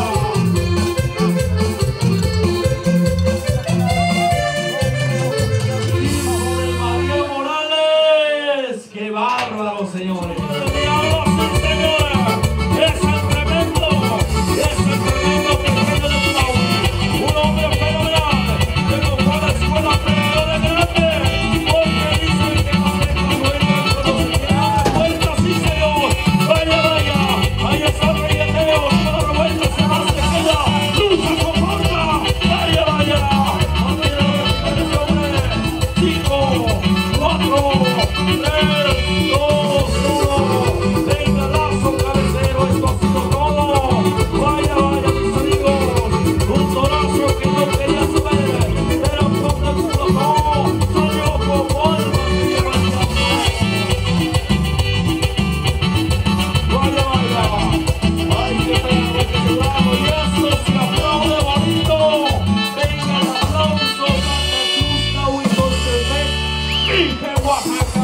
¡Bárbaro, señores! ¡Diablo, sí, señora! ¡Es el tremendo! ¡Es el tremendo pequeño de Tlaui! ¡Un hombre fenomenal! ¡Que no fue a la escuela, pero de grande! Porque dicen que no deja vuelta cuando se queda de vuelta, sí, señor. ¡Vaya, vaya! ¡Ahí está el regueteo! ¡Toda la vuelta se va, se queda! ¡Lucha con fuerza! ¡Vaya, vaya! ¡A ver, ese hombre! 5, 4, 3... venga lazo cabecero, esto ha sido todo. Vaya, vaya, mis amigos, un torazo que no quería saber, pero con el culo no, salió como alma que lleva vaya, vaya, hay que pegarle que se lado y eso se aplaude bonito. Venga el aplauso, Santa Cruz, Tlaui, Dije Oaxaca.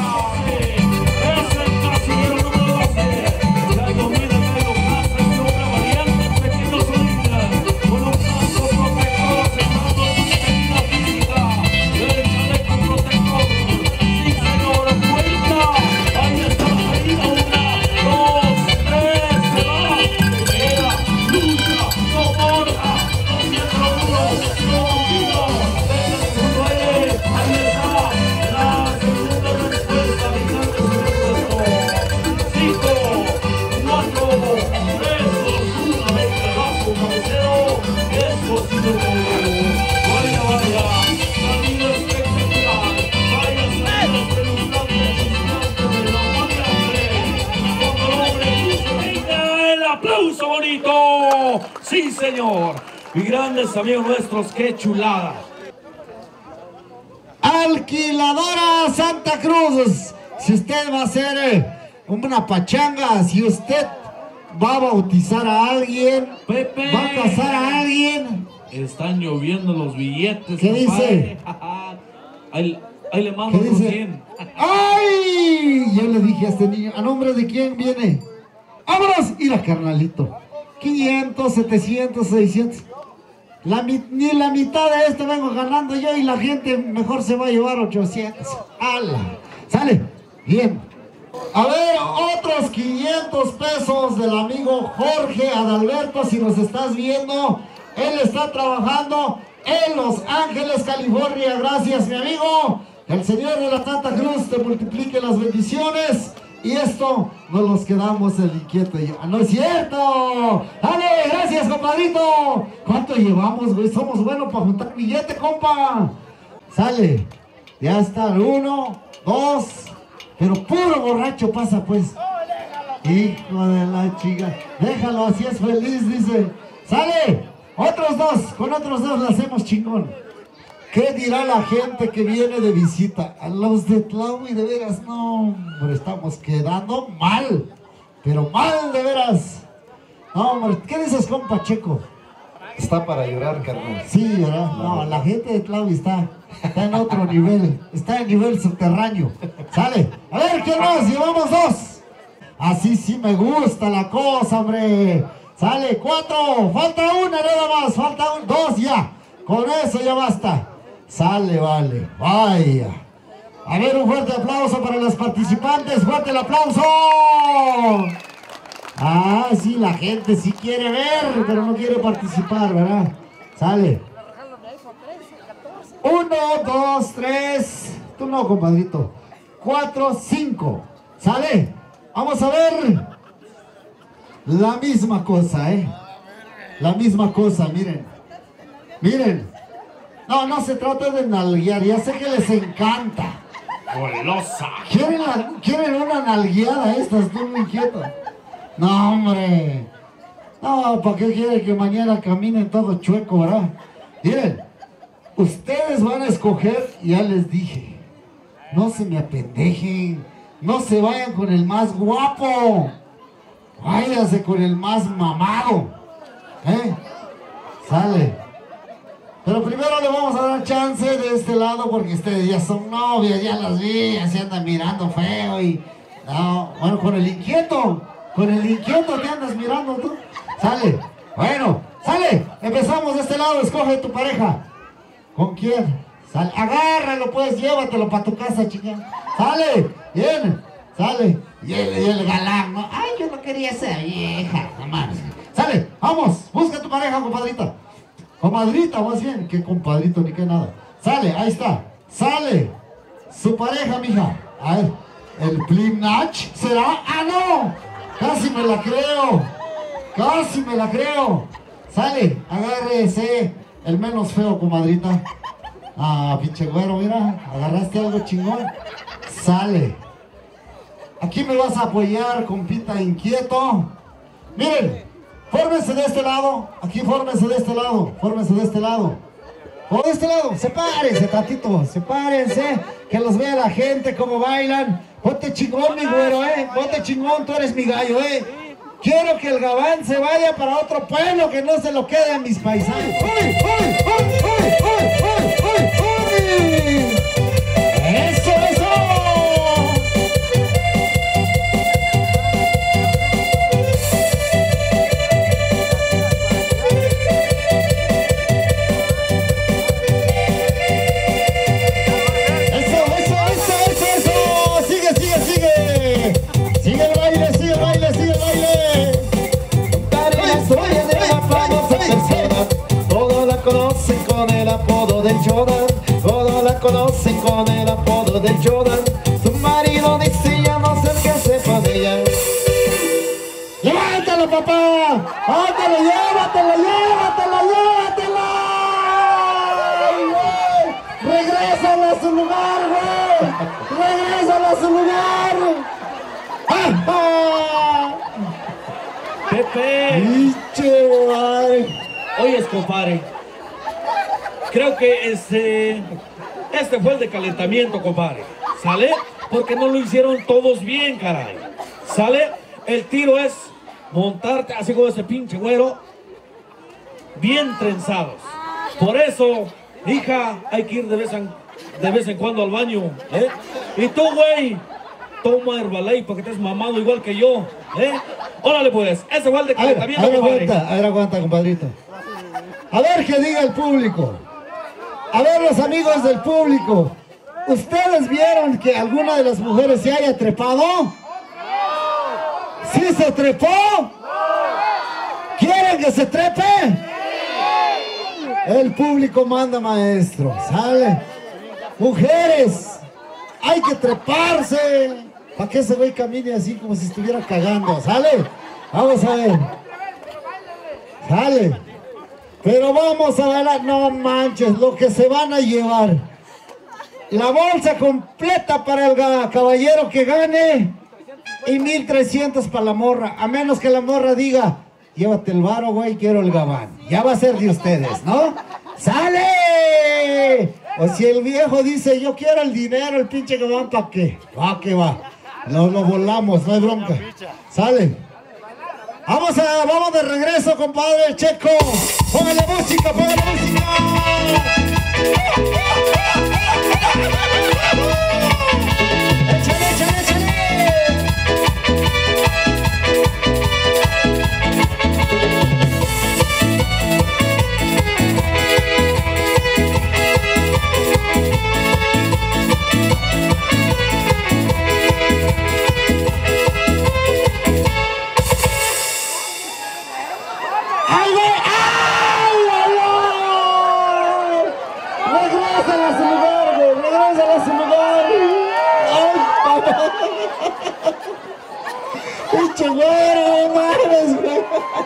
¡Aplauso bonito! ¡Sí, señor! Y grandes amigos nuestros, ¡qué chulada! Alquiladora Santa Cruz. Si usted va a hacer una pachanga, si usted va a bautizar a alguien, Pepe, va a casar a alguien. Están lloviendo los billetes. ¿Qué dice? Ahí le mando ¿Qué los dice? 100. ¡Ay! Yo le dije a este niño, ¿a nombre de quién viene? ¡Vámonos! Mira, carnalito. 500, 700, 600. Ni la mitad de esto vengo ganando yo y la gente mejor se va a llevar 800. ¡Hala! ¡Sale! Bien. A ver, otros 500 pesos del amigo Jorge Adalberto, si nos estás viendo. Él está trabajando en Los Ángeles, California. Gracias, mi amigo. El Señor de la Santa Cruz te multiplique las bendiciones. Y esto nos los quedamos el inquieto. ¡No es cierto! ¡Dale! ¡Gracias, compadrito! ¿Cuánto llevamos, güey? Somos buenos para juntar billete, compa. Sale. Ya está. 1, 2. Pero puro borracho pasa, pues. Hijo de la chica. Déjalo, así es feliz, dice. ¡Sale! Otros 2. Con otros 2 le hacemos chingón. ¿Qué dirá la gente que viene de visita? A los de Tlaui, de veras, no, hombre, estamos quedando mal. Pero mal, de veras. No, hombre, ¿qué dices, compa Checo? Está para llorar, carnal. Sí, ¿verdad? No, la gente de Tlaui está en otro nivel. Está en nivel subterráneo. Sale. A ver, ¿quién más? Llevamos 2. Así sí me gusta la cosa, hombre. Sale, 4. Falta una nada más. Falta 2 ya. Con eso ya basta. Sale, vale. Vaya. A ver, un fuerte aplauso para los participantes. ¡Fuerte el aplauso! Ah, sí, la gente sí quiere ver, pero no quiere participar, ¿verdad? Sale. 1, 2, 3. Tú no, compadrito. 4, 5. Sale. Vamos a ver. La misma cosa, ¿eh? La misma cosa, miren. Miren. No se trata de nalguear. Ya sé que les encanta. ¡Golosa! ¿Quieren una nalgueada estas? Tú muy inquieto. No, hombre. No, ¿para qué quiere que mañana caminen todo chueco, verdad? Miren, ustedes van a escoger, ya les dije. No se me apendejen. No se vayan con el más guapo. Váyanse con el más mamado. Sale. Pero primero le vamos a dar chance de este lado porque ustedes ya son novias, ya las vi, ya se andan mirando feo y No, bueno, con el inquieto. Con el inquieto te andas mirando tú. Sale. Bueno, sale. Empezamos de este lado. Escoge tu pareja. ¿Con quién? Sale. Agárralo, pues. Llévatelo para tu casa, chica. Sale. Bien. Sale. Y el galán, ¿no? Ay, yo no quería esa vieja. Nomás. Sale. Vamos. Busca tu pareja, compadrita. Comadrita, más bien. Que compadrito ni que nada. Sale. Ahí está. Sale. Su pareja, mija. A ver. ¿El Plimnach será? ¡Ah, no! Casi me la creo. Casi me la creo. Sale, agárrese. El menos feo, comadrita. Ah, pinche güero, mira. Agarraste algo chingón. Sale. Aquí me vas a apoyar, compita inquieto. Miren, fórmense de este lado. Aquí fórmense de este lado. Fórmense de este lado. O de este lado. Sepárense, tantito. Sepárense. Que los vea la gente cómo bailan. Ponte chingón, mi güero, ponte chingón, tú eres mi gallo, Quiero que el gabán se vaya para otro pueblo, que no se lo quede a mis paisanos. ¡Uy, uy, uy, uy, uy, uy, uy! ¡Eso, eso! Con el apodo del Jordan, todos la conocen con el apodo del Jordan. Su marido dice ya no sé qué sepa de ella. ¡Levántalo, papá! ¡Ándale, llévatelo, llévatelo, llévatelo! ¡Güey! ¡Regrésalo a su lugar, güey! ¡Regrésalo a su lugar! ¡Ah, ah! Pepe. ¡Biche, güey! Oyes, compadre. Creo que este fue el de calentamiento, compadre. ¿Sale? Porque no lo hicieron todos bien, caray. ¿Sale? El tiro es montarte así como ese pinche güero. Bien trenzados. Por eso, hija, hay que ir de vez en cuando al baño. Y tú, güey, toma Herbalife para que estés mamado igual que yo. Órale, pues. Ese fue el de calentamiento, compadre. A ver, aguanta, compadrito. A ver qué diga el público. A ver, los amigos del público, ¿ustedes vieron que alguna de las mujeres se haya trepado? ¿Sí se trepó? ¿Quieren que se trepe? El público manda, maestro. ¿Sale? Mujeres, hay que treparse. ¿Para que ese güey camine así como si estuviera cagando? ¿Sale? Vamos a ver. ¿Sale? Pero vamos a bailar, no manches, lo que se van a llevar. La bolsa completa para el caballero que gane y 1,300 para la morra. A menos que la morra diga, llévate el varo, güey, quiero el gabán. Ya va a ser de ustedes, ¿no? ¡Sale! O si el viejo dice, yo quiero el dinero, el pinche gabán, ¿para qué? Va que va. Nos lo volamos, no hay bronca. ¡Sale! Vamos de regreso, compadre Checo. Póngale música, póngale música. Échale, échale, échale. ¡Ay, güey! ¡Ay, ay! ¡Regrésala a su lugar, güey! ¡Regrésala a su lugar! ¡Ay, papá! ¡Pinche güero, mames, güey!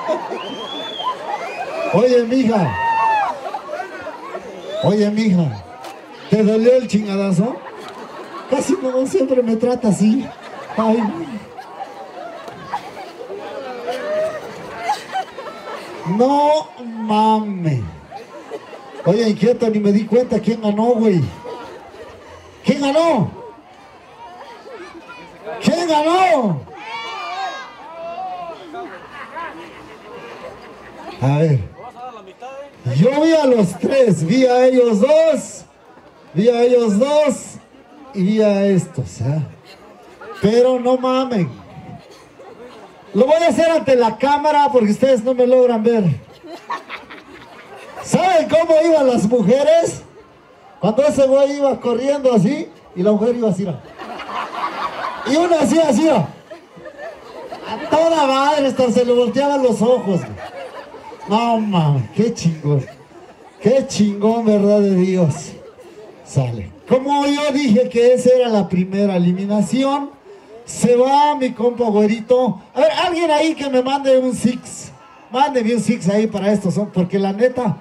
Oye, mija. ¿Te dolió el chingadazo? Casi como siempre me trata así. Ay, güey. No mames. Oye, inquieto, ni me di cuenta quién ganó, güey. ¿Quién ganó? ¿Quién ganó? A ver. Yo vi a los tres, vi a ellos dos y vi a estos, ¿eh? Pero no mamen. Lo voy a hacer ante la cámara porque ustedes no me logran ver. ¿Saben cómo iban las mujeres? Cuando ese güey iba corriendo así y la mujer iba así. Y una así. A toda madre, hasta se le volteaban los ojos. No mames, qué chingón. Qué chingón, verdad de Dios. Sale. Como yo dije que esa era la primera eliminación, se va mi compa güerito. A ver, alguien ahí que me mande un six. Mándeme un six ahí para estos, porque la neta,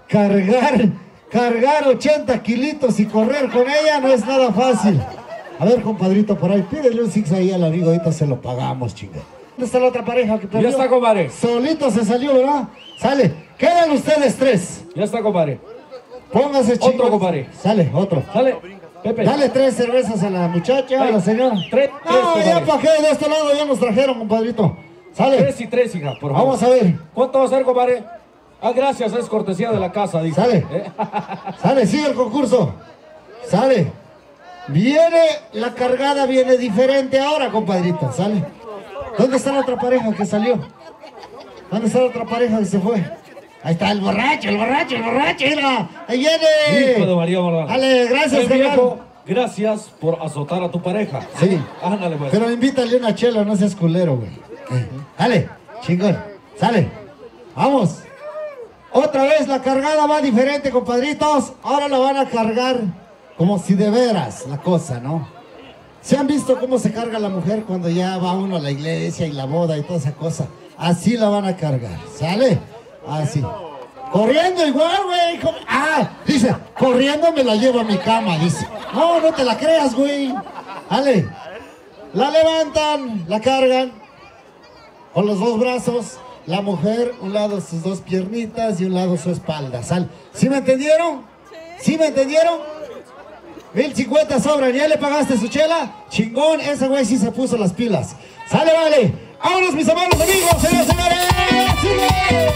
cargar 80 kilitos y correr con ella no es nada fácil. A ver, compadrito, por ahí, pídele un six ahí al amigo, ahorita se lo pagamos, chinga. ¿Dónde está la otra pareja que perdió? Ya está, compadre. Solito se salió, ¿verdad? Sale. Quedan ustedes 3. Ya está, compadre. Póngase chingón. Otro, compadre. Sale, otro. Sale, Pepe. Dale 3 cervezas a la muchacha, a la señora. 3, No, ya para qué, de este lado ya nos trajeron, compadrito. Sale. 3 y 3, hija, por favor. Vamos a ver. ¿Cuánto va a ser, compadre? Ah, gracias, es cortesía de la casa, dice. Sale. Sale, sigue el concurso. Sale. Viene, la cargada viene diferente ahora, compadrito. Sale. ¿Dónde está la otra pareja que salió? ¿Dónde está la otra pareja que se fue? Ahí está el borracho, mira. Ahí viene. Hijo de María Morada. Dale, gracias, viejo. Gracias por azotar a tu pareja. Sí. Ándale, pues. Pero invítale una chela, no seas culero, güey. Dale, chingón. Sale. Vamos. Otra vez la cargada va diferente, compadritos. Ahora la van a cargar como si de veras la cosa, ¿no? ¿Se han visto cómo se carga la mujer cuando ya va uno a la iglesia y la boda y toda esa cosa? Así la van a cargar, ¿sale? Así. Corriendo igual, güey. Dice, corriendo me la llevo a mi cama, dice. No, no te la creas, güey. Dale. La levantan, la cargan con los 2 brazos. La mujer, un lado sus 2 piernitas y un lado su espalda. ¿Sale? ¿Sí me entendieron? ¿Sí me entendieron? 1050 sobran. ¿Ya le pagaste su chela? Chingón, ese güey sí se puso las pilas. ¡Sale, vale! ¡Vámonos, mis amados amigos, señores, señores! ¡Sigue!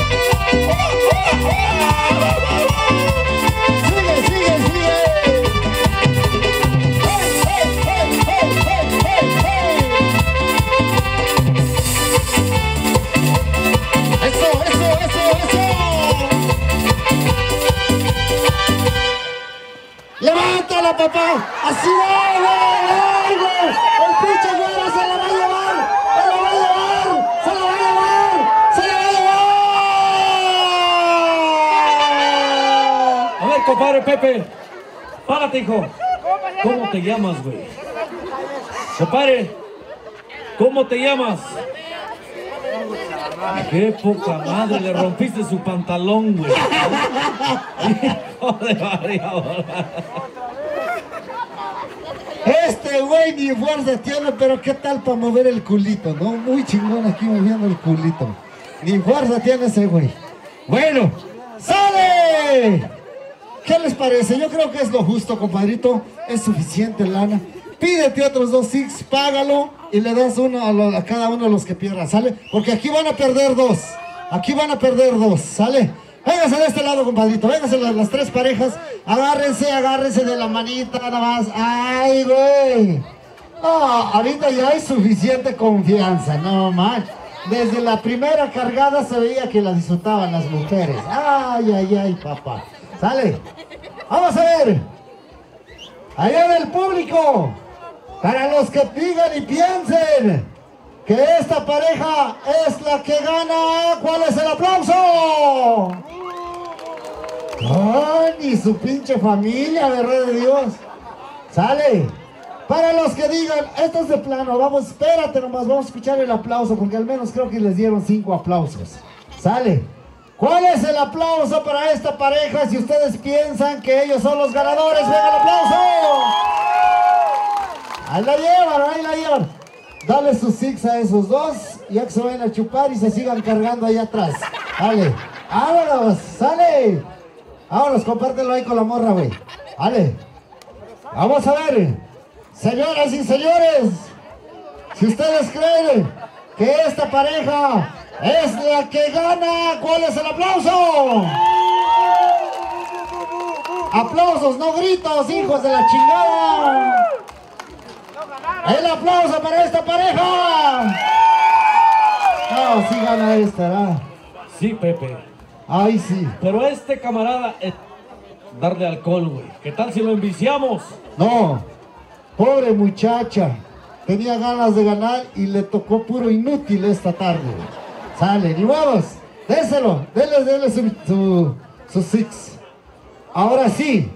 ¡Sigue! ¡Eso! ¡Levántala, papá! ¡Así va, güey! ¡El pinche güero se la va a llevar! ¡Se la va a llevar! A ver, compadre Pepe. Párate, hijo. ¿Cómo te llamas, güey? Compadre, ¿cómo te llamas? Qué poca madre, le rompiste su pantalón, güey. Hijo de María. Este güey ni fuerza tiene, pero qué tal para mover el culito, ¿no? Muy chingón aquí moviendo el culito. Ni fuerza tiene ese güey. Bueno, ¡sale! ¿Qué les parece? Yo creo que es lo justo, compadrito. Es suficiente lana. Pídete otros 2 six, págalo y le das uno a cada uno de los que pierdan, ¿sale? Porque aquí van a perder 2. Aquí van a perder 2, ¿sale? Vénganse de este lado, compadrito. Vénganse las 3 parejas. Agárrense de la manita nada más. ¡Ay, güey! No, ahorita ya hay suficiente confianza, no man. Desde la primera cargada se veía que la disfrutaban las mujeres. ¡Ay, papá! ¿Sale? Vamos a ver. Allá del público. Para los que digan y piensen que esta pareja es la que gana, ¿cuál es el aplauso? ¡Ay, ni su pinche familia, verdad de Dios! ¡Sale! Para los que digan, esto es de plano, vamos, espérate nomás, vamos a escuchar el aplauso, porque al menos creo que les dieron 5 aplausos. ¡Sale! ¿Cuál es el aplauso para esta pareja? Si ustedes piensan que ellos son los ganadores, ¡venga el aplauso! Ahí la llevan. Dale sus six a esos 2, ya que se vayan a chupar y se sigan cargando ahí atrás. Dale, vámonos, sale. Vámonos, compártelo ahí con la morra, güey. Dale. Vamos a ver, señoras y señores, si ustedes creen que esta pareja es la que gana, ¿cuál es el aplauso? Aplausos, no gritos, hijos de la chingada. El aplauso para esta pareja. No, sí gana esta, ¿verdad? Sí, Pepe. Ay, sí. Pero este camarada, darle alcohol, güey. ¿Qué tal si lo enviciamos? No, pobre muchacha. Tenía ganas de ganar y le tocó puro inútil esta tarde. Sale, ni modos. Déselo, dele su six. Ahora sí.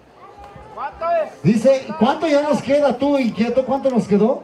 Dice, ¿cuánto ya nos queda tú, inquieto? ¿Cuánto nos quedó?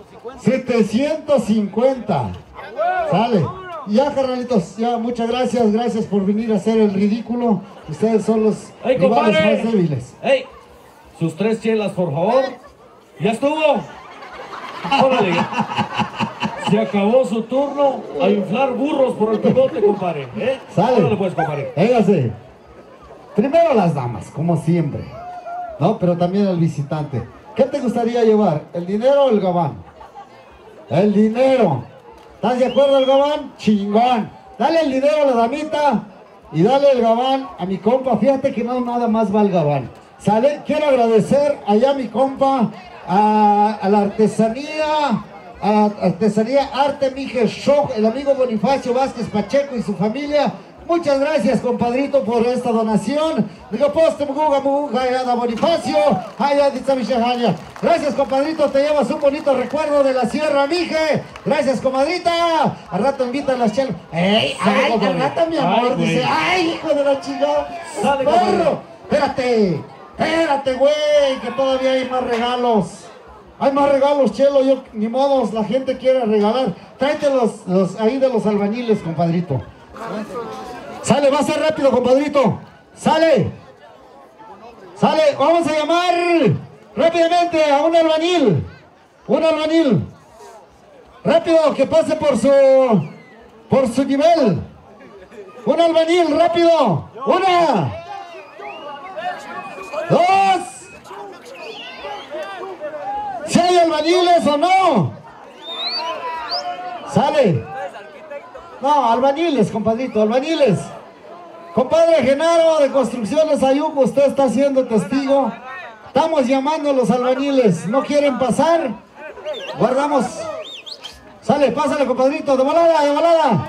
750. Sale. Ya, carnalitos, ya, muchas gracias. Gracias por venir a hacer el ridículo. Ustedes son los ¡Ey, rivales compadre! más débiles. ¡Ey! Sus 3 chelas, por favor. ¡Ya estuvo! ¡Órale! Se acabó su turno a inflar burros por el pegote, compadre. Sale. Órale, pues, compadre. Véngase. Primero las damas, como siempre. No, pero también el visitante. ¿Qué te gustaría llevar? ¿El dinero o el gabán? El dinero. ¿Estás de acuerdo, el gabán? Chingón. Dale el dinero a la damita y dale el gabán a mi compa. Fíjate que no nada más va el gabán. ¿Sale? Quiero agradecer allá a mi compa, a la artesanía, Arte Mije Show, el amigo Bonifacio Vázquez Pacheco y su familia. Muchas gracias, compadrito, por esta donación. Bonifacio. Gracias, compadrito, te llevas un bonito recuerdo de la Sierra Mije. Gracias, comadrita. Al rato invitan las chelas. ¡Ay, al rato, mi amor! Ay, dice, ¡ay, hijo de la chingada! Sale, ¡Perro! Espérate, güey, que todavía hay más regalos. Hay más regalos, Chelo. Yo, ni modos, la gente quiere regalar. Tráete los ahí de los albañiles, compadrito. Sale, va a ser rápido, compadrito. Sale. Vamos a llamar rápidamente a un albañil. Rápido, que pase por su nivel. Un albañil, rápido. 1, 2. ¿Si hay albañiles o no? Sale. No, albañiles, compadrito, albañiles. Compadre Genaro de Construcciones Ayuco, usted está siendo testigo. Estamos llamando a los albañiles. ¿No quieren pasar? Guardamos. Sale, pásale, compadrito, de volada.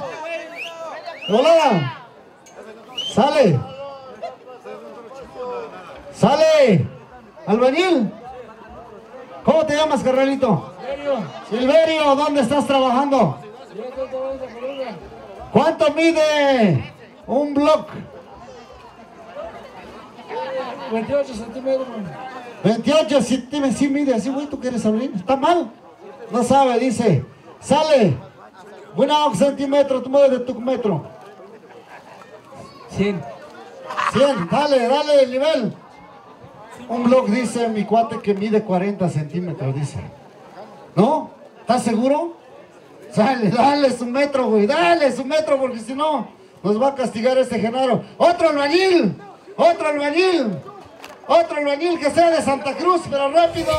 Sale. Albañil. ¿Cómo te llamas, carnalito? Silverio, ¿dónde estás trabajando? ¿Cuánto mide un block? 28 centímetros. 28 centímetros, sí mide así, güey, ¿tú quieres abrir? ¿Está mal? No sabe, dice. Sale. Buena centímetro, tú mueves de tu metro. 100, dale el nivel. Un block, dice mi cuate, que mide 40 centímetros, dice. ¿No? ¿Estás seguro? Sale, dale su metro, güey, porque si no, nos va a castigar este Genaro. ¡Otro albañil que sea de Santa Cruz, pero rápido!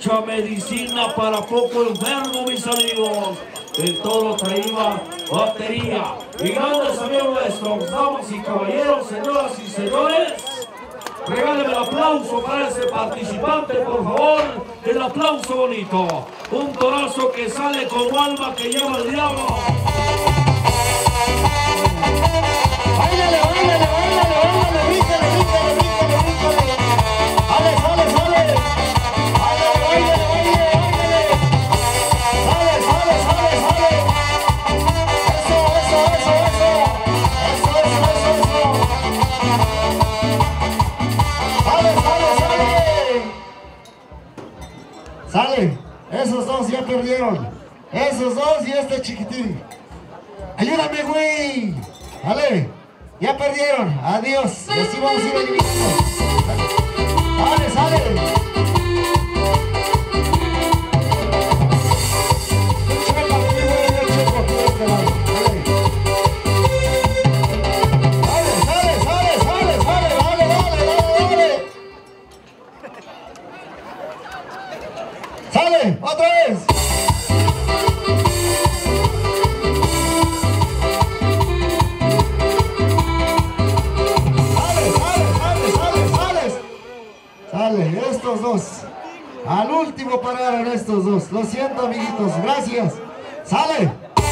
mucha medicina para poco enfermo, mis amigos. El toro traía batería. Y grandes amigos nuestros, damas y caballeros, señoras y señores, regálenme el aplauso para ese participante, por favor. El aplauso bonito. Un torazo que sale como alma que lleva el diablo. ¡Báilale, báilale, báilale, báilale! ¡Bríncale, bríncale, bríncale, bríncale! ¡Sale, sale, sale! ¡Báilale, báilale, báilale, báilale! ¡Sale, sale, sale, sale! ¡Eso, eso, eso, eso! ¡Eso, eso, eso, eso! ¡Sale, sale, sale! ¡Sale! Esos dos ya perdieron. Esos dos y este chiquitín. ¡Ayúdame, güey! ¡Dale! ¡Ya perdieron! ¡Adiós! Y así vamos a ir eliminando. ¡Sale, sale! ¡Sale, sale, sale, sale! ¡Dale, dale, dale! ¡Sale! ¡Otra vez! Sale, estos dos. Al último pararon estos dos. Lo siento, amiguitos. Gracias. Sale.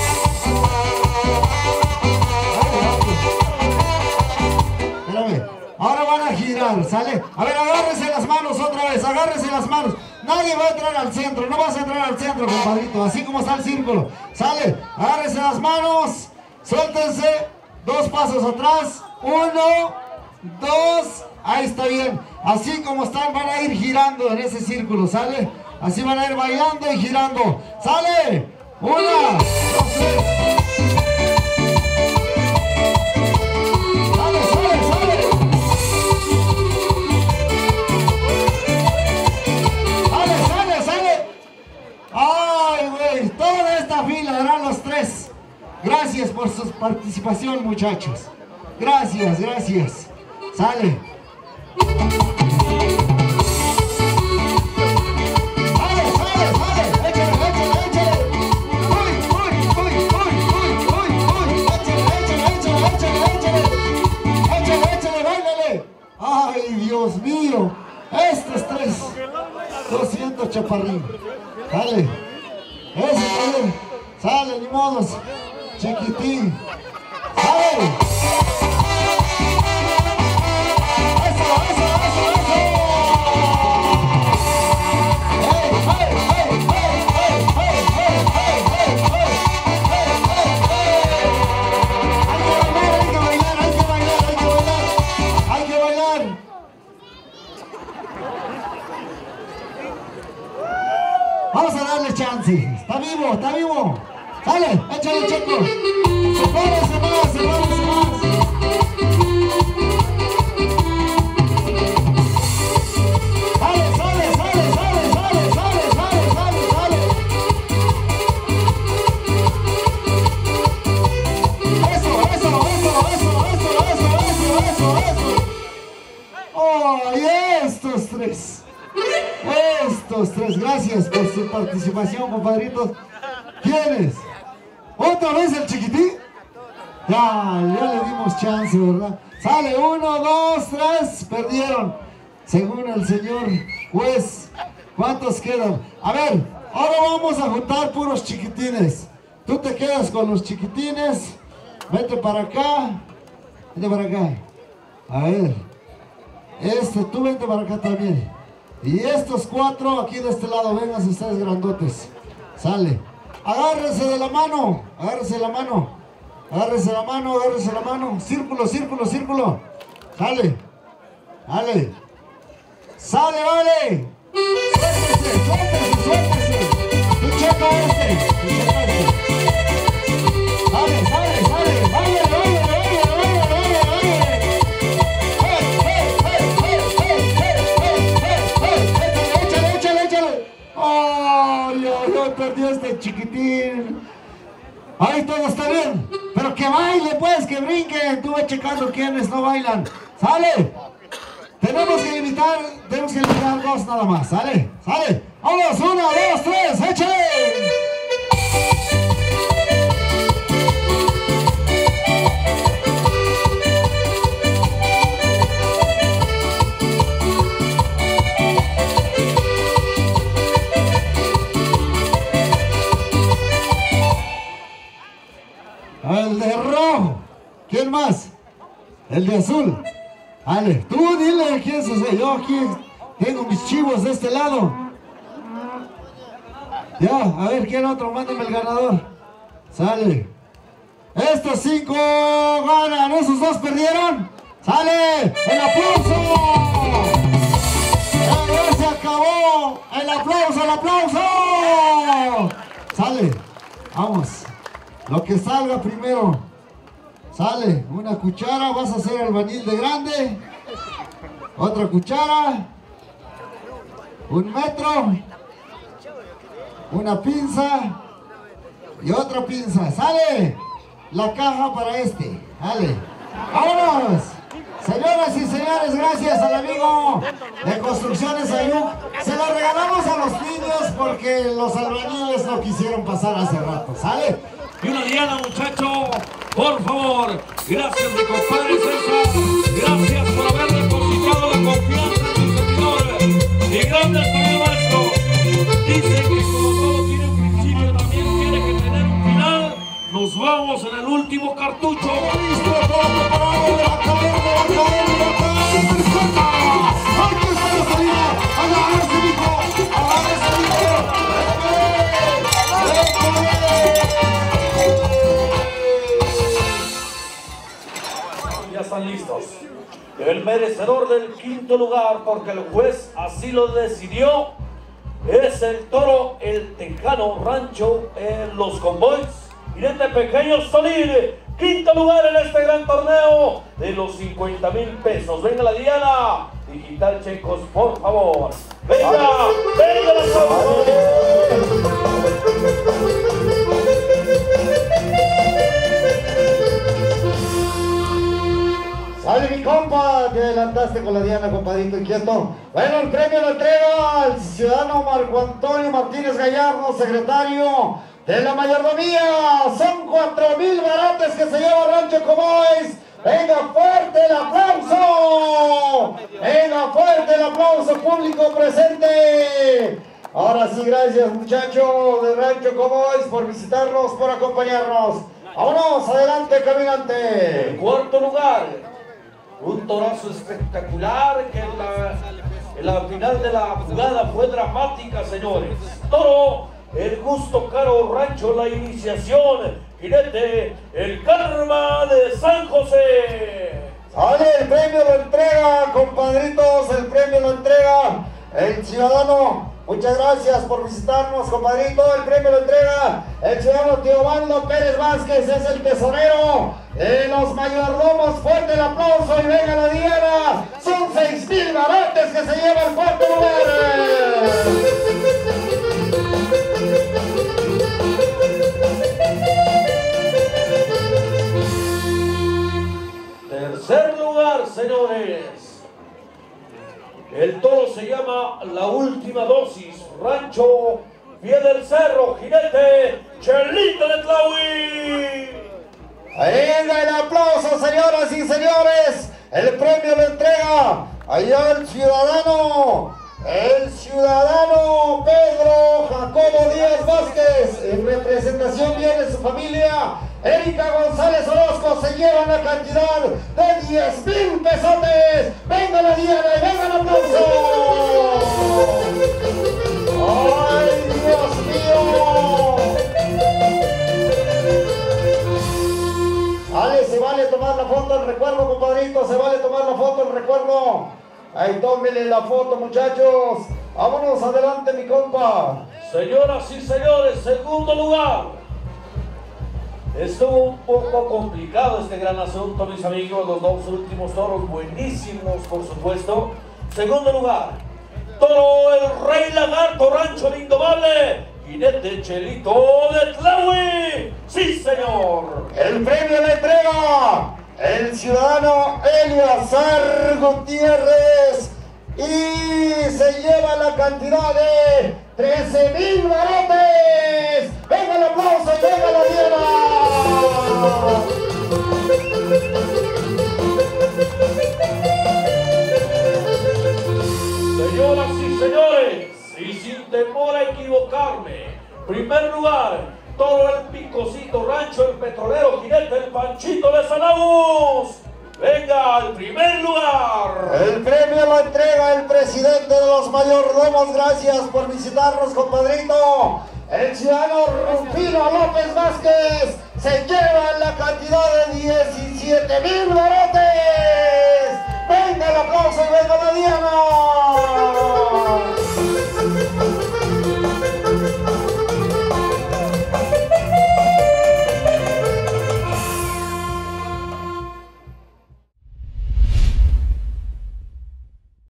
Espérame. Ahora van a girar. Sale. A ver, agárrese las manos otra vez. Agárrese las manos. Nadie va a entrar al centro. No vas a entrar al centro, compadrito. Así como está el círculo. Sale. Agárrese las manos. Suéltense. 2 pasos atrás. 1, 2. Ahí está bien. Así como están, van a ir girando en ese círculo, ¿sale? Así van a ir bailando y girando. ¡Sale! 1, 2, 3. ¡Sale, sale, sale! ¡Sale, sale, sale! ¡Ay, güey! Toda esta fila darán los 3. Gracias por su participación, muchachos. Gracias, gracias. Sale. ¡Sale, sale, sale! ¡Échale, échale, échale! ¡Uy, uy, uy, uy, uy, uy, uy! ¡Échale, échale, échale, échale, échale! ¡Échale, échale, báilale! ¡Ay, Dios mío! Estos 3. 200 chaparrín. Sale. Ese también. Sale, ni modos. Chiquitín. ¡Sale! Vamos a darle chance. Está vivo, está vivo. Sale, échale, Checo. Sepárese más, sepárese más. Sale, sale, sale, sale, sale, sale, sale, sale, sale. Eso, eso, eso, eso, eso, eso, eso, eso, eso. Oh, y estos 3. Estos 3, gracias por su participación, compadritos. ¿Quiénes? ¿Otra vez el chiquitín? Ya le dimos chance, ¿verdad? Sale, 1, 2, 3, perdieron. Según el señor juez, ¿cuántos quedan? A ver, ahora vamos a juntar puros chiquitines. Tú te quedas con los chiquitines. Vete para acá. Vete para acá. A ver. Tú vente para acá también. Y estos 4 aquí de este lado, vengan ustedes grandotes. Sale. Agárrense de la mano. Agárrense la mano. Agárrense la mano, agárrense la mano. Círculo, círculo, círculo. Sale. Sale. Sale, vale. Suéltese, suéltese, suéltese. Tú checa este. Tú checa este. Sale, sale, sale. Vale, vale, vale, vale, vale, vale. Échale, échale, échale. Ay, ay, ay, perdió este chiquitín. Ahí todo está bien. Pero que baile, pues, que brinque. Tú ve checando quiénes no bailan. ¡Sale! Tenemos que limitar dos nada más. ¿Sale? ¿Sale? ¡Vamos! 1, 2, 3, ¡échale! El de rojo. ¿Quién más? El de azul. Dale, tú dile quién es ese. Yo aquí tengo mis chivos de este lado. Ya, a ver quién otro, mándame el ganador. Sale. Estos 5 ganan, esos 2 perdieron. Sale, el aplauso. Ya se acabó. El aplauso, el aplauso. Sale, vamos. Lo que salga primero. Sale, una cuchara, vas a hacer albañil de grande. Otra cuchara. 1 metro. Una pinza. Y otra pinza. Sale, la caja para este. Sale, vámonos. Señoras y señores, gracias al amigo de Construcciones Ayuc. Se la regalamos a los niños porque los albañiles no quisieron pasar hace rato. Sale. Y una diana, muchacho, por favor. Gracias, mi compadre César. Gracias por haber depositado la confianza en sus servidores. Y grandes también, maestro. Dicen que como todo tiene un principio, también tiene que tener un final. Nos vamos en el último cartucho. ¡Listo! ¡Todo preparado! ¡Va a caer! ¡Va a caer! ¡Va a caer! ¡Perfecto! ¡Aquí está la salida! ¡Agárrese, mijo! ¡Agárrese, mijo! Ya están listos. El merecedor del 5.º lugar, porque el juez así lo decidió, es el toro El Tejano Rancho Los Convoys. Jinete Pequeño Solid, 5.º lugar en este gran torneo de los 50,000 pesos. Venga la diana. Digital Checos, por favor. Venga, venga la Sale mi compa, te adelantaste con la diana, compadrito inquieto. Bueno, el premio lo entrega al ciudadano Marco Antonio Martínez Gallardo, secretario de la mayordomía. Son 4,000 barates que se lleva Rancho Convoys. Venga fuerte el aplauso. Venga fuerte el aplauso, público presente. Ahora sí, gracias muchachos de Rancho Convoys por visitarnos, por acompañarnos. Vámonos, adelante caminante. En 4.º lugar, un torazo espectacular que en la final de la jugada fue dramática, señores. Toro, el Gusto Caro Rancho, la iniciación. Jinete, el Karma de San José. Sale, el premio lo entrega, compadritos, el premio lo entrega el ciudadano. Muchas gracias por visitarnos, compadrito. El premio lo entrega el ciudadano Teobaldo Pérez Vázquez, es el tesorero de los mayordomos. Fuerte el aplauso y venga la diana. Son 6,000 barates que se lleva el 4.º lugar. Tercer lugar, señores. El toro se llama La Última Dosis, Rancho Pie del Cerro, jinete Chelito de Tlahui. Venga el aplauso, señoras y señores. El premio lo entrega allá el ciudadano Pedro Jacobo Díaz Vázquez. En representación viene su familia. Erika González Orozco se lleva una cantidad de 10,000 pesotes. Venga la diana y venga el aplauso. ¡Ay, Dios mío! Vale, se vale tomar la foto en recuerdo, compadrito. Se vale tomar la foto en recuerdo. Ahí tómenle la foto, muchachos. Vámonos adelante, mi compa. Señoras y señores, 2.º lugar. Estuvo un poco complicado este gran asunto, mis amigos. Los 2 últimos toros buenísimos, por supuesto. 2.º lugar, toro el Rey Lagarto, Rancho El Indomable, jinete Chelito de Tlahui. Sí, señor. El premio le entrega el ciudadano Eliazar Gutiérrez, y se lleva la cantidad de 13,000 barotes. ¡Venga el aplauso y venga la diana! Señoras y señores, y sin temor a equivocarme, primer lugar, todo el Picocito Rancho, el petrolero jinete, el Panchito de Sanaús. Venga, al primer lugar. El premio lo entrega el presidente de los mayordomos. Gracias por visitarnos, compadrito. El ciudadano Rufino López Vázquez se lleva la cantidad de 17,000 barotes. Venga el aplauso y venga la diana.